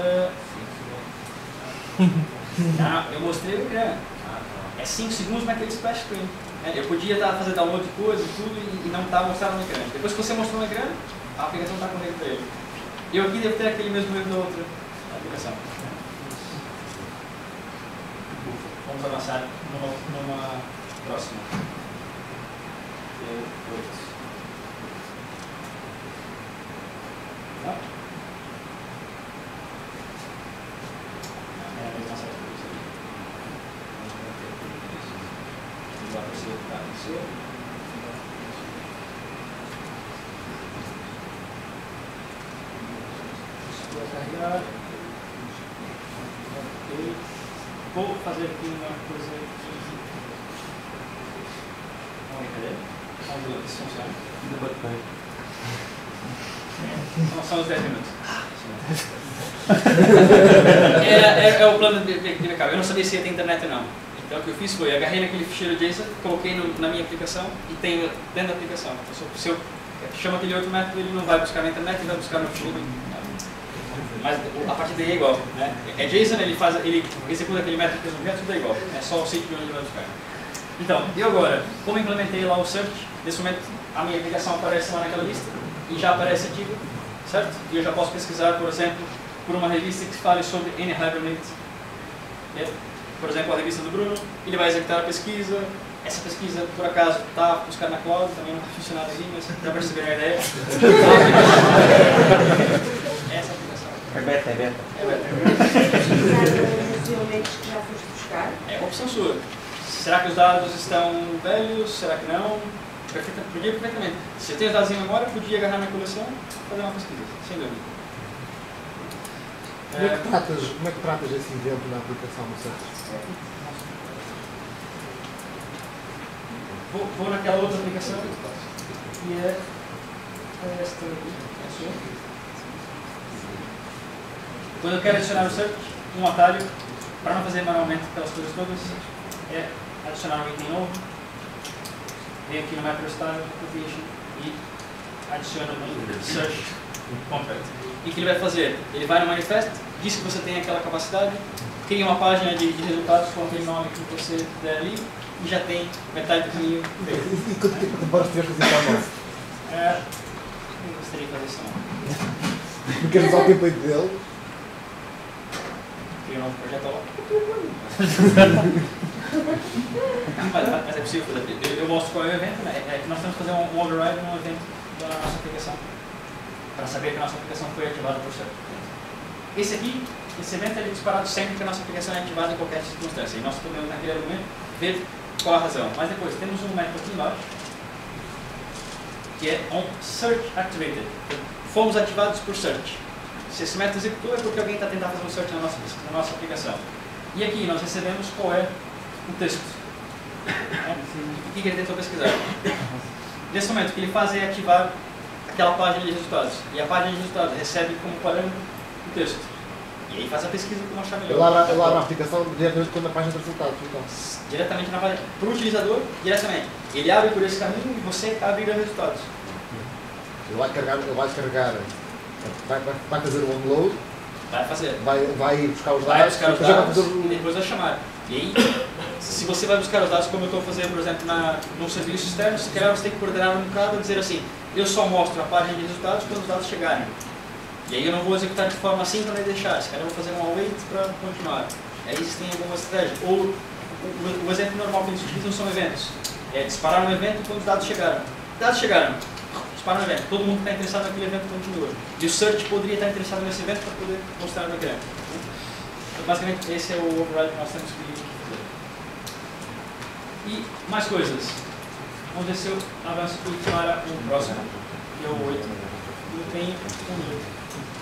Eu mostrei o ecrã. É 5 segundos naquele splash screen. Eu podia fazer download de coisas e tudo e não estar mostrando no ecrã. Depois que você mostrou no ecrã, a aplicação está correndo para ele. Eu aqui devo ter aquele mesmo erro da outra aplicação. Vamos avançar numa próxima. Tá? É a mesma série. Vai aparecer isso. Vou carregar. Ok. Vou fazer aqui uma coisa aqui. Vamos ver, cadê? Vamos ver se funciona. São os 10 minutos. É o plano de backup. Eu não sabia se ia ter internet ou não. Então o que eu fiz foi, agarrei naquele ficheiro JSON, coloquei na minha aplicação e tenho dentro da aplicação. Então, se eu chamo aquele outro método, ele não vai buscar na internet, ele vai buscar no ficheiro. Mas a partir daí é igual. Né? É JSON, ele executa aquele método que resolveu, tudo é igual. É só o sítio onde ele vai buscar. Então, e agora, como implementei lá o search, nesse momento a minha aplicação aparece lá naquela lista e já aparece ativa, certo? E eu já posso pesquisar, por exemplo, por uma revista que fale sobre N-Hibernate. Por exemplo, a revista do Bruno, ele vai executar a pesquisa. Essa pesquisa, por acaso, está buscada na cloud, também não está funcionando ali, mas já perceberam a ideia. Essa aplicação. É beta, é beta. É beta. Os elementos que já foste buscar? É uma opção sua. Será que os dados estão velhos? Será que não? Podia perfeitamente. Se eu tenho os dados em memória, podia agarrar na coleção e fazer uma pesquisa, sem dúvida. Como é que tratas esse evento na aplicação no search? Vou naquela outra aplicação que é esta aqui. É a sua. Quando eu quero adicionar o search, um atalho, para não fazer manualmente aquelas coisas todas, é adicionar um item novo. Venho aqui no MicroStyle Application e adiciono no Search Contract. E o que ele vai fazer? Ele vai no manifesto, diz que você tem aquela capacidade, cria uma página de resultados com aquele nome que você der ali e já tem metade do caminho feito. E quanto tempo demoras de fazer isso à mão? Eu gostaria de fazer isso não. Não queres usar o template dele? Cria um novo projeto lá. Mas é possível fazer. Eu mostro qual é o evento, né? É que nós temos que fazer um override num evento da nossa aplicação. para saber que a nossa aplicação foi ativada por search. Esse evento é disparado sempre que a nossa aplicação é ativada em qualquer circunstância. E nós podemos, naquele argumento, ver qual a razão. Mas depois, temos um método aqui embaixo, que é onSearchActivated. Fomos ativados por search. Se esse método executou, é porque alguém está tentando fazer um search na nossa aplicação. E aqui nós recebemos qual é o texto. O que ele tentou pesquisar. Nesse momento, o que ele faz é ativar aquela página de resultados. E a página de resultados recebe como parâmetro o texto. E aí faz a pesquisa como achar melhor. Lá na aplicação, diretamente na página de resultados. Então. Diretamente na página. Para o utilizador, diretamente. Ele abre por esse caminho e você abre os resultados. Ele vai descarregar, vai fazer o unload. Vai fazer. Vai ir buscar os dados. Vai buscar os dados e depois vai chamar. E aí, se você vai buscar os dados, como eu estou fazendo, por exemplo, num serviço externo, se calhar você tem que coordenar um bocado e dizer assim, eu só mostro a página de resultados quando os dados chegarem. E aí eu não vou executar de forma síncrona e deixar, se calhar eu vou fazer um await para continuar. E aí existem algumas estratégias. Ou o exemplo normal que eles utilizam são eventos. É disparar um evento quando os dados chegaram. Dados chegaram. Dispara um evento. Todo mundo que está interessado naquele evento continua. E o search poderia estar interessado nesse evento para poder mostrar no ecrã. Então, basicamente, esse é o override que nós temos que fazer. E mais coisas. Vamos ver se eu avanço para o próximo, que é o 8. Eu tenho um 8.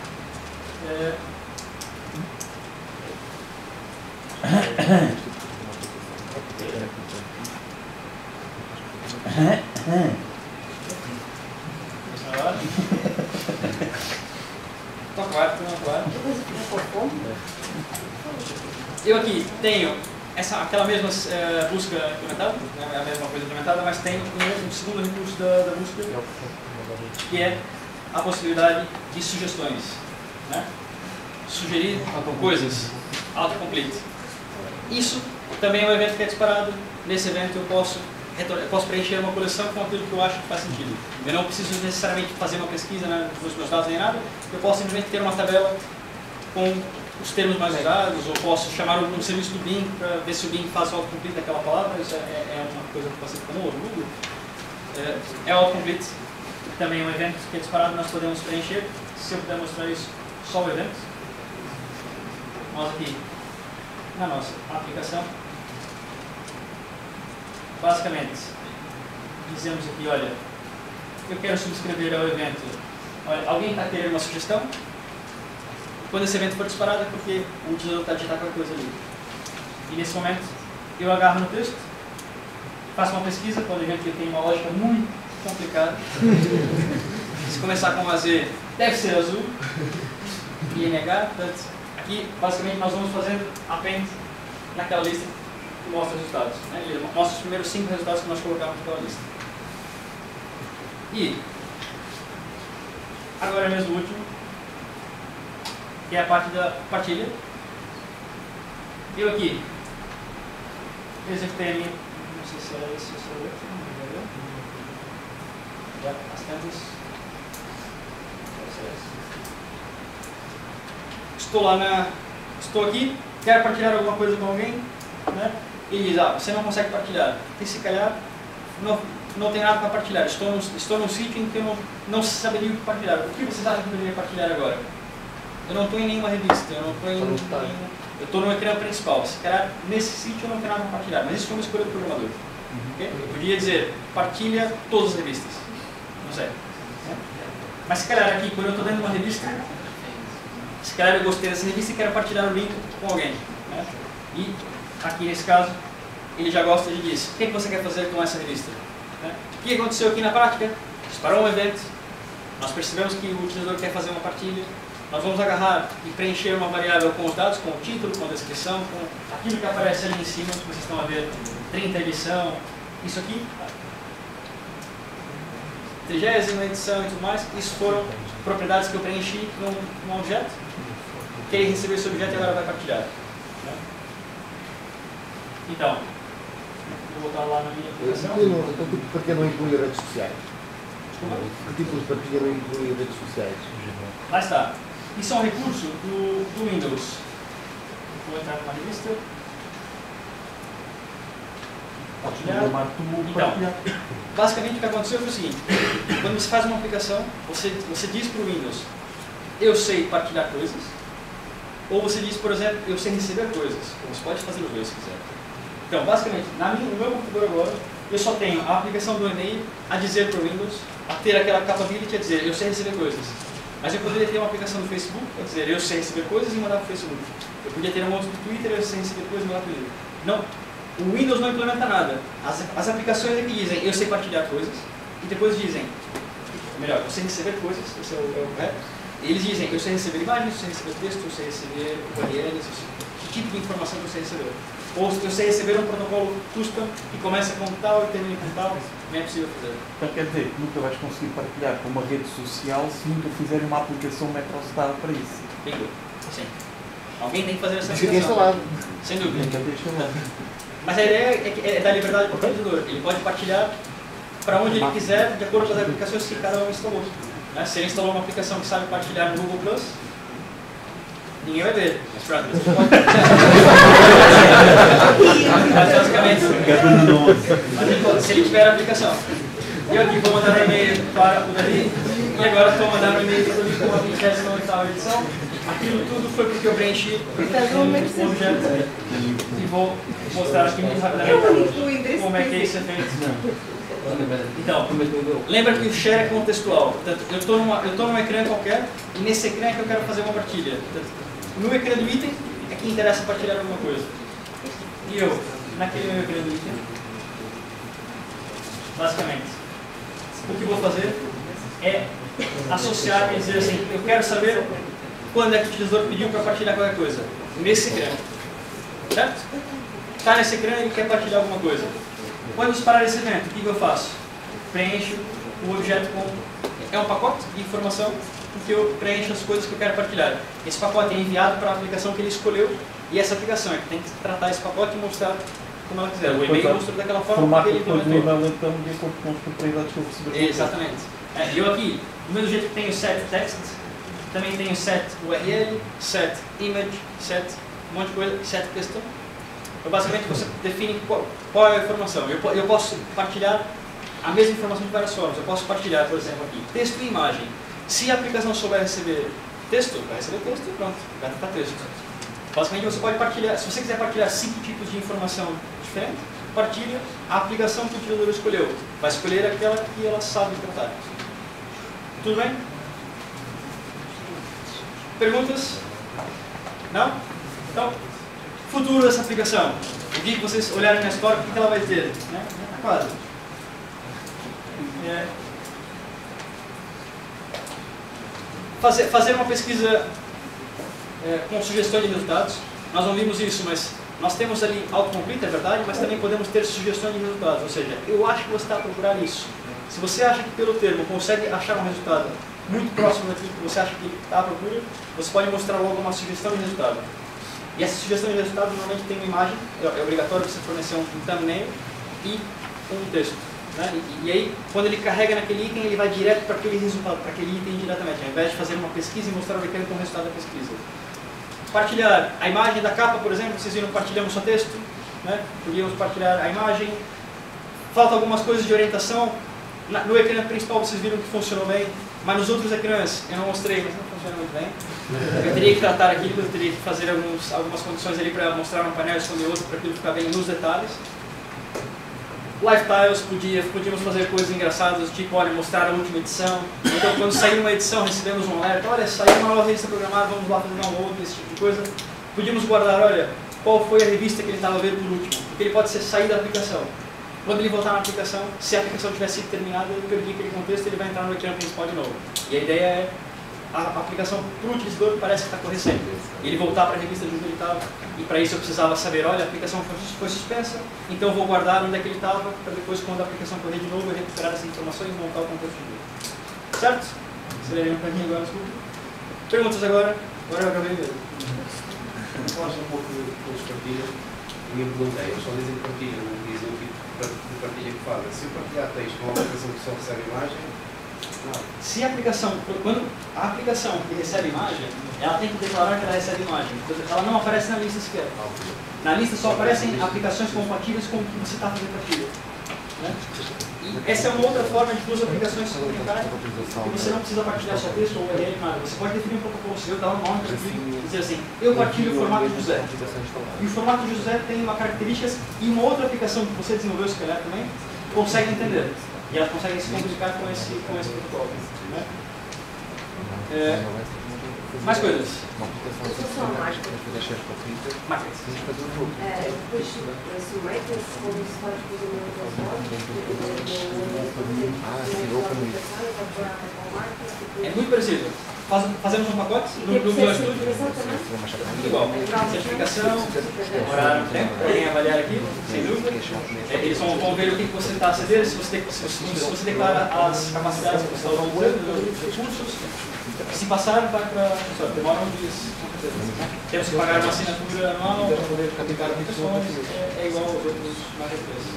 Eu aqui tenho aquela mesma busca implementada, não é a mesma coisa implementada, mas tenho um segundo recurso da busca, que é a possibilidade de sugestões, né? Sugerir coisas, autocomplete. Isso também é um evento que é disparado. Nesse evento eu posso preencher uma coleção com aquilo que eu acho que faz sentido. Eu não preciso necessariamente fazer uma pesquisa nos meus dados nem nada, eu posso simplesmente ter uma tabela com os termos mais usados, ou posso chamar um serviço do Bing para ver se o Bing faz o autocomplete daquela palavra. Isso é uma coisa que pode ser comum, ou do Google. É o autocomplete, também é um evento que é disparado, nós podemos preencher. Se eu puder mostrar isso, só o evento. Nós aqui, na nossa aplicação, basicamente, dizemos aqui, olha, eu quero subscrever ao evento, olha, alguém está querendo uma sugestão? Quando esse evento for disparado é porque o utilizador está digitando qualquer coisa ali. E nesse momento, eu agarro no texto, faço uma pesquisa, pode ver que tem uma lógica muito complicada. Se começar com AZ, deve ser azul, INH, portanto, aqui, basicamente, nós vamos fazendo append naquela lista que mostra os resultados. Né? Ele mostra os primeiros 5 resultados que nós colocamos naquela lista. E, agora mesmo o último, que é a parte da partilha. Eu aqui executei a minha, não sei se era esse ou se era outro, não me lembro. Já, as tantas. Estou aqui, quero partilhar alguma coisa com alguém, né? E diz, você não consegue partilhar. E se calhar não tem nada para partilhar. Estou num sítio em que eu não saberia o que partilhar. O que vocês acham que eu deveria partilhar agora? Eu não estou em nenhuma revista, eu não estou em eu estou no ecrã principal. Se calhar nesse sítio eu não tenho nada para partilhar, mas isso foi uma escolha do programador. Okay? Eu podia dizer, partilha todas as revistas. Não sei. Mas se calhar aqui, quando eu estou dentro de uma revista, se calhar eu gostei dessa revista e quero partilhar o link com alguém. Né? E aqui nesse caso, ele já gosta de dizer, o que você quer fazer com essa revista? Né? O que aconteceu aqui na prática? Disparou um evento, nós percebemos que o utilizador quer fazer uma partilha, nós vamos agarrar e preencher uma variável com os dados, com o título, com a descrição, com aquilo que aparece ali em cima, que vocês estão a ver, 30 edição, isso aqui, 30ª edição e tudo mais, isso foram propriedades que eu preenchi num objeto, que ele recebeu esse objeto e agora vai partilhar. Né? Então, vou voltar lá na minha aplicação. Então, por que não incluir redes sociais? Desculpa? Que tipo de partilha não incluir redes sociais? Lá está. Isso é um recurso do Windows. Vou entrar numa revista. Compartilhar. Então, basicamente o que aconteceu foi o seguinte: quando você faz uma aplicação, você diz para o Windows, eu sei partilhar coisas, ou você diz, por exemplo, eu sei receber coisas. Você pode fazer os dois se quiser. Então, basicamente, no meu computador agora, eu só tenho a aplicação do e-mail a dizer para o Windows, a ter aquela capability a dizer, eu sei receber coisas. Mas eu poderia ter uma aplicação do Facebook a dizer, eu sei receber coisas e mandar para o Facebook. Eu podia ter uma outra do Twitter, eu sei receber coisas e mandar para o Twitter. Não, o Windows não implementa nada. As aplicações é que dizem, eu sei partilhar coisas, e depois dizem, melhor, eu sei receber coisas, esse é o correto. E eles dizem, eu sei receber imagens, eu sei receber texto, eu sei receber URLs, que tipo de informação eu sei receber. Ou eu sei receber um protocolo custom que começa com tal e termina com tal, não é possível fazer. Então quer dizer que nunca vais conseguir partilhar com uma rede social se nunca fizerem uma aplicação MetroStar para isso. Bingo. Sim. Alguém tem que fazer essa Fica instalado. Sem dúvida. Nunca tem instalado. Mas a ideia é dar liberdade para o utilizador. Ele pode partilhar para onde ele quiser, de acordo com as aplicações que cada um instalou. Se ele instalou uma aplicação que sabe partilhar no Google Plus, ninguém vai ver. Mas pronto, você pode partilhar. Mas basicamente, se ele tiver a aplicação. Eu aqui vou mandar um e-mail para o Davi, e agora estou mandando um e-mail para o Davi com a 27ª edição. Aquilo tudo foi porque eu preenchi o objeto e vou mostrar aqui muito rapidamente como é que isso é feito. Então, lembra que o share é contextual. Portanto, eu estou num ecrã qualquer e nesse ecrã é que eu quero fazer uma partilha. Portanto, no ecrã do item é que interessa partilhar alguma coisa. E eu, naquele meu ecrã do item, basicamente, o que eu vou fazer é associar e dizer assim, eu quero saber quando é que o utilizador pediu para partilhar qualquer coisa. Nesse ecrã. Certo? Está nesse ecrã e quer partilhar alguma coisa. Quando disparar esse evento, o que eu faço? Preencho o objeto com... É um pacote de informação em que eu preencho as coisas que eu quero partilhar. Esse pacote é enviado para a aplicação que ele escolheu e essa aplicação é que tem que tratar esse pacote e mostrar como ela quiser. O e-mail mostrou daquela forma que ele implementou. Então, de acordo com as propriedades que eu recebi. Exatamente. Eu aqui, do mesmo jeito que tenho set text, também tenho set URL, set image, set um monte de coisa, set custom. Então, basicamente, você define qual é a informação. Eu posso partilhar a mesma informação de várias formas. Eu posso partilhar, por exemplo, aqui, texto e imagem. Se a aplicação souber receber texto, vai receber texto e pronto, vai tratar texto. Basicamente, você pode partilhar, se você quiser partilhar 5 tipos de informação diferentes, partilha a aplicação que o utilizador escolheu. Vai escolher aquela que ela sabe tratar. Tudo bem? Perguntas? Não? Então, futuro dessa aplicação. O dia que vocês olharem na história, o que ela vai ter? Né? Quase. Fazer uma pesquisa com sugestões de resultados. Nós não vimos isso, mas nós temos ali autocomplete, é verdade, mas também podemos ter sugestões de resultados. Ou seja, eu acho que você está a procurar isso. Se você acha que pelo termo consegue achar um resultado muito próximo daquilo que você acha que está à procura, você pode mostrar logo uma sugestão de resultado. E essa sugestão de resultado normalmente tem uma imagem, é obrigatório você fornecer um thumbnail e um texto. Né? E aí, quando ele carrega naquele item, ele vai direto para aquele resultado, para aquele item diretamente, ao invés de fazer uma pesquisa e mostrar o ecrã com o resultado da pesquisa. Partilhar a imagem da capa, por exemplo, vocês viram, partilhamos só texto, né? Podíamos partilhar a imagem. Falta algumas coisas de orientação. No ecrã principal vocês viram que funcionou bem, mas nos outros ecrãs eu não mostrei, mas não funciona muito bem. Eu teria que tratar aquilo, eu teria que fazer algumas condições ali para mostrar um painel e esconder outro, para aquilo ficar bem nos detalhes. Lifestyles, podíamos fazer coisas engraçadas, tipo, olha, mostrar a última edição. Então, quando sair uma edição, recebemos um alerta, olha, saiu uma nova revista programada, vamos lá fazer download, esse tipo de coisa. Podíamos guardar, olha, qual foi a revista que ele estava vendo por último, porque ele pode ser sair da aplicação. Quando ele voltar na aplicação, se a aplicação tiver sido terminada, ele perdi aquele contexto, ele vai entrar no ecrã principal de novo. E a ideia é, a aplicação para o utilizador parece que está correndo sempre. Ele voltar para a revista de onde ele estava, e para isso eu precisava saber, olha, a aplicação foi suspensa, então eu vou guardar onde é que ele estava, para depois, quando a aplicação correr de novo, eu recuperar essa informação e montar o contexto de novo. Certo? Acelerei para mim agora, desculpa. Perguntas agora? Agora eu acabei mesmo. Falaste um pouco dos partilhas, e eu perguntei, eles só dizem que partilham, não dizem o tipo de partilha que fazem. Se eu partilhar texto com uma aplicação que só recebe imagem, Se a aplicação, quando a aplicação que recebe imagem, ela tem que declarar que ela recebe imagem. Ela não aparece na lista sequer. Na lista só aparecem aplicações compatíveis com o que você está fazendo aquilo. Né? E essa é uma outra forma de duas aplicações se comunicarem, que você não precisa partilhar só texto ou URL, nada. Você pode definir um protocolo seu, dar um nome para aquilo e dizer assim, eu partilho o formato José. E o formato José tem uma características e uma outra aplicação que você desenvolveu, se calhar também, consegue entender. E elas conseguem se comunicar com esse protocolo. Né? Mais coisas. Máquinas. Depois, se máquinas, como se faz com É muito parecido. Fazemos um pacote no Visual Studio. Igual. Certificação, demorar um tempo para alguém avaliar aqui, sem dúvida. Eles vão ver o que você está a ceder, se você declara as capacidades que você está usando, os recursos. Se passar, vai para. Demora uns dias. Temos que pagar uma assinatura anual para poder publicar aplicações. É igual aos outros marketplaces.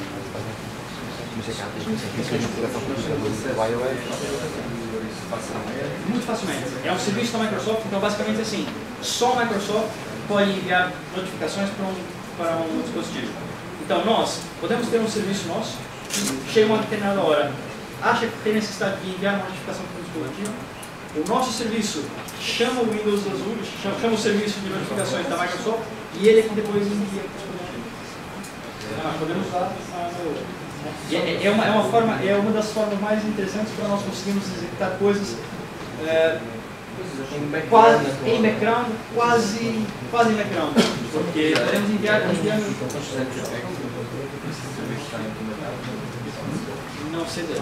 Muito facilmente. É um serviço da Microsoft, então basicamente assim, só a Microsoft pode enviar notificações para um dispositivo. Então nós podemos ter um serviço nosso, chega uma determinada hora, acha que tem necessidade de enviar uma notificação para o dispositivo, o nosso serviço chama o Windows Azul, chama o serviço de notificações da Microsoft e ele que depois envia para o dispositivo. Nós podemos usar é uma das formas mais interessantes para nós conseguirmos executar coisas em background, quase em background, porque podemos enviar não sei dele.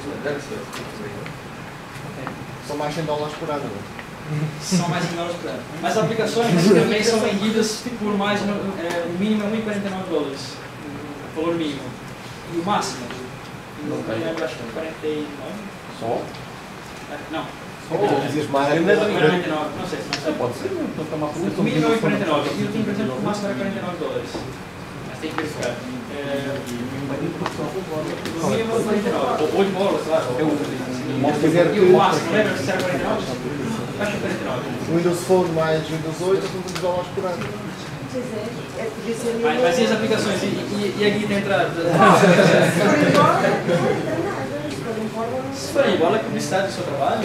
São mais $100 por ano. São mais $100 por ano. Mas as aplicações também são vendidas por mais, o mínimo é $1,49, o valor mínimo. E o máximo? Não lembro, acho que é 49. Só? Não. Dizias mais? 49, não sei. Pode ser. O mínimo é $1,49 e eu tenho a impressão que o máximo era $49. Mas tem que verificar. O mínimo é 49. Ou de bola, claro. E o máximo, lembra se era 49? Acho que é 49. Windows Phone mais Windows 8 são $2 por ano. Mas e as aplicações? E a guia entrada? Se for igual, é publicidade do seu trabalho.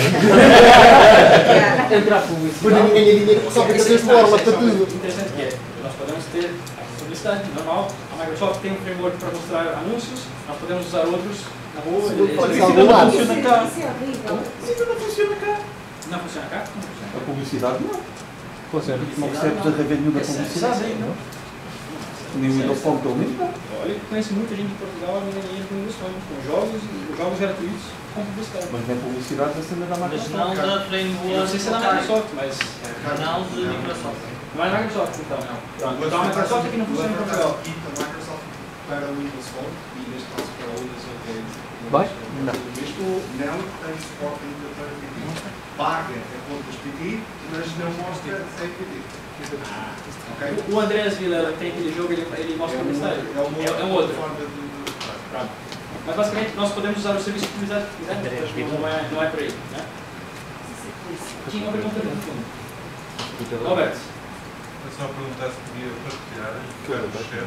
Entrar publicidade. Mas ninguém ganha dinheiro só porque vocês forma para tudo. Interessante que é. Nós podemos ter a publicidade normal. A Microsoft tem um framework para mostrar anúncios. Nós podemos usar outros na rua. Não funciona cá. Não funciona cá. Não funciona cá? A publicidade não. Funciona. Não recebes a revenue da publicidade, não? Nem o Windows Phone pelo menos não. Olha, eu conheço muita gente de Portugal a ganhar dinheiro com Windows Phone, com jogos gratuitos com publicidade. Mas não é publicidade da cena da Microsoft. Mas não da framework. Não sei se é da Microsoft, mas. Não de Microsoft. Não é da Microsoft, então. Então a Microsoft aqui não funciona em Portugal. A Microsoft para o Windows Phone e neste caso para o Windows Phone. Vai? Não. Isto não tem suporte ainda para PT. Paga a contas PT, mas não mostra sem PT. Okay. O Andrés Vilela tem aquele jogo, ele mostra a publicidade. É um outro. Mas basicamente nós podemos usar o serviço de publicidade que quiser, não é por aí. Né? Tinha uma pergunta no fundo. Roberto. Eu só perguntar se podia partilhar o share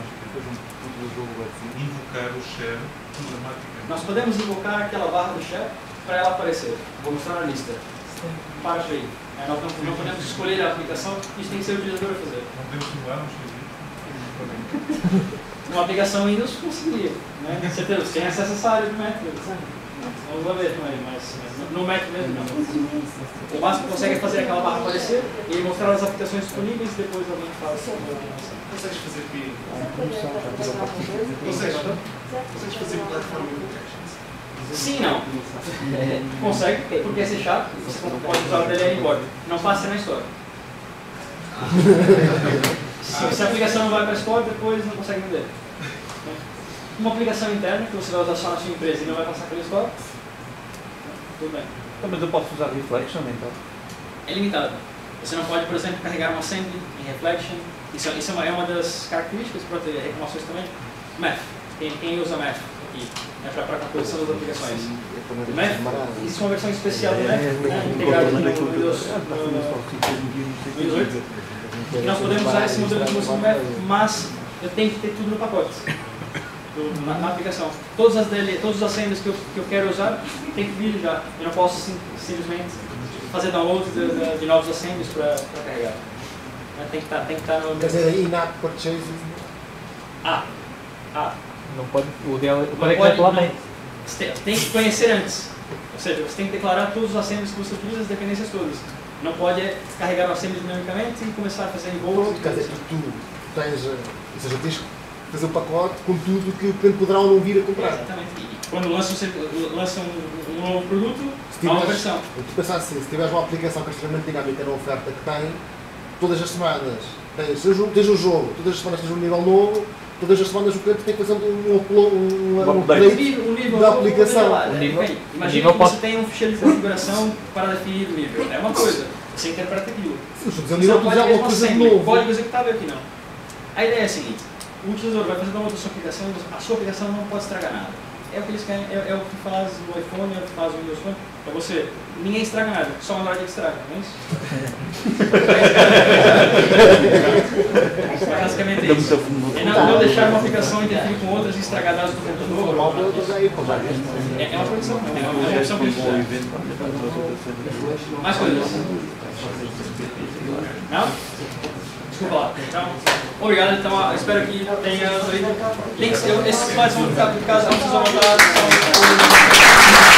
invocar o share automaticamente. Nós podemos invocar aquela barra do share para ela aparecer. Vou mostrar na lista. Para aí. Nós não podemos escolher a aplicação, isso tem que ser o utilizador a fazer. Não podemos simular um serviço? Uma aplicação Windows conseguiria. Né? Com certeza, você tem acesso a essa área do método. Não vou ver também, mas no método mesmo não. O máximo que consegue é fazer aquela barra aparecer e mostrar as aplicações disponíveis e depois alguém faz. Consegues fazer PIN? Consegues fazer platform invocations? Sim, não. Consegue, porque é C#, você pode usar o DLL embora. Não passa na história. Se a aplicação não vai para a Store, depois não consegue vender. Uma aplicação interna que você vai usar só na sua empresa e não vai passar pela Store, tudo bem. Então, mas eu posso usar Reflection então? É limitado. Você não pode, por exemplo, carregar um assembly em Reflection. Isso é uma das características para ter reclamações também. Math. Quem usa Math? aqui, né, para a composição das aplicações. O MEF, existe uma versão especial do MEF, né, integrada aqui no Windows 8, e nós podemos usar esse modelo de composição do MEF, mas eu tenho que ter tudo no pacote, na aplicação. Todos os assemblies que eu quero usar, tem que vir já. Eu não posso simplesmente fazer download de novos assemblies para carregar. Tem que estar no... Quer dizer, in-app purchase... Não pode... O código vai lá dentro. Você tem que conhecer antes. Ou seja, você tem que declarar todos os assemblies que você utiliza, as dependências todas. Não pode carregar o assembly dinamicamente e começar a fazer envolves. Quer dizer, tu tens... Ou seja, tens que fazer o pacote com tudo que o cliente poderá ou não vir a comprar. Exatamente. E quando lançam um novo produto, há uma versão. Tu pensar assim, se tiveres uma aplicação que é extremamente dinâmica na oferta que tem, todas as semanas tens um jogo, todas as semanas tens um nível novo, todas as semanas o cliente tem que fazer um nível da aplicação. Imagina que você tem um ficheiro de configuração para definir o nível. É uma coisa, você interpreta aquilo. Sim, o nível já é uma coisa de novo. Código executável aqui não. A ideia é a seguinte: o utilizador vai fazer download da sua aplicação e a sua aplicação não pode estragar nada. É o que eles querem, é o que faz o iPhone, é o que faz o Windows Phone. Para você, ninguém estraga nada, só o Android que estraga, não é isso? Basicamente é isso. É não deixar uma aplicação interferir com outras e estragar dados do computador. É uma produção, é uma opção que eles fizeram. Mais coisas? Não? Desculpa lá. Então, obrigado. Então, espero que tenha links. Esses slides vão ficar publicados, não precisam mandar.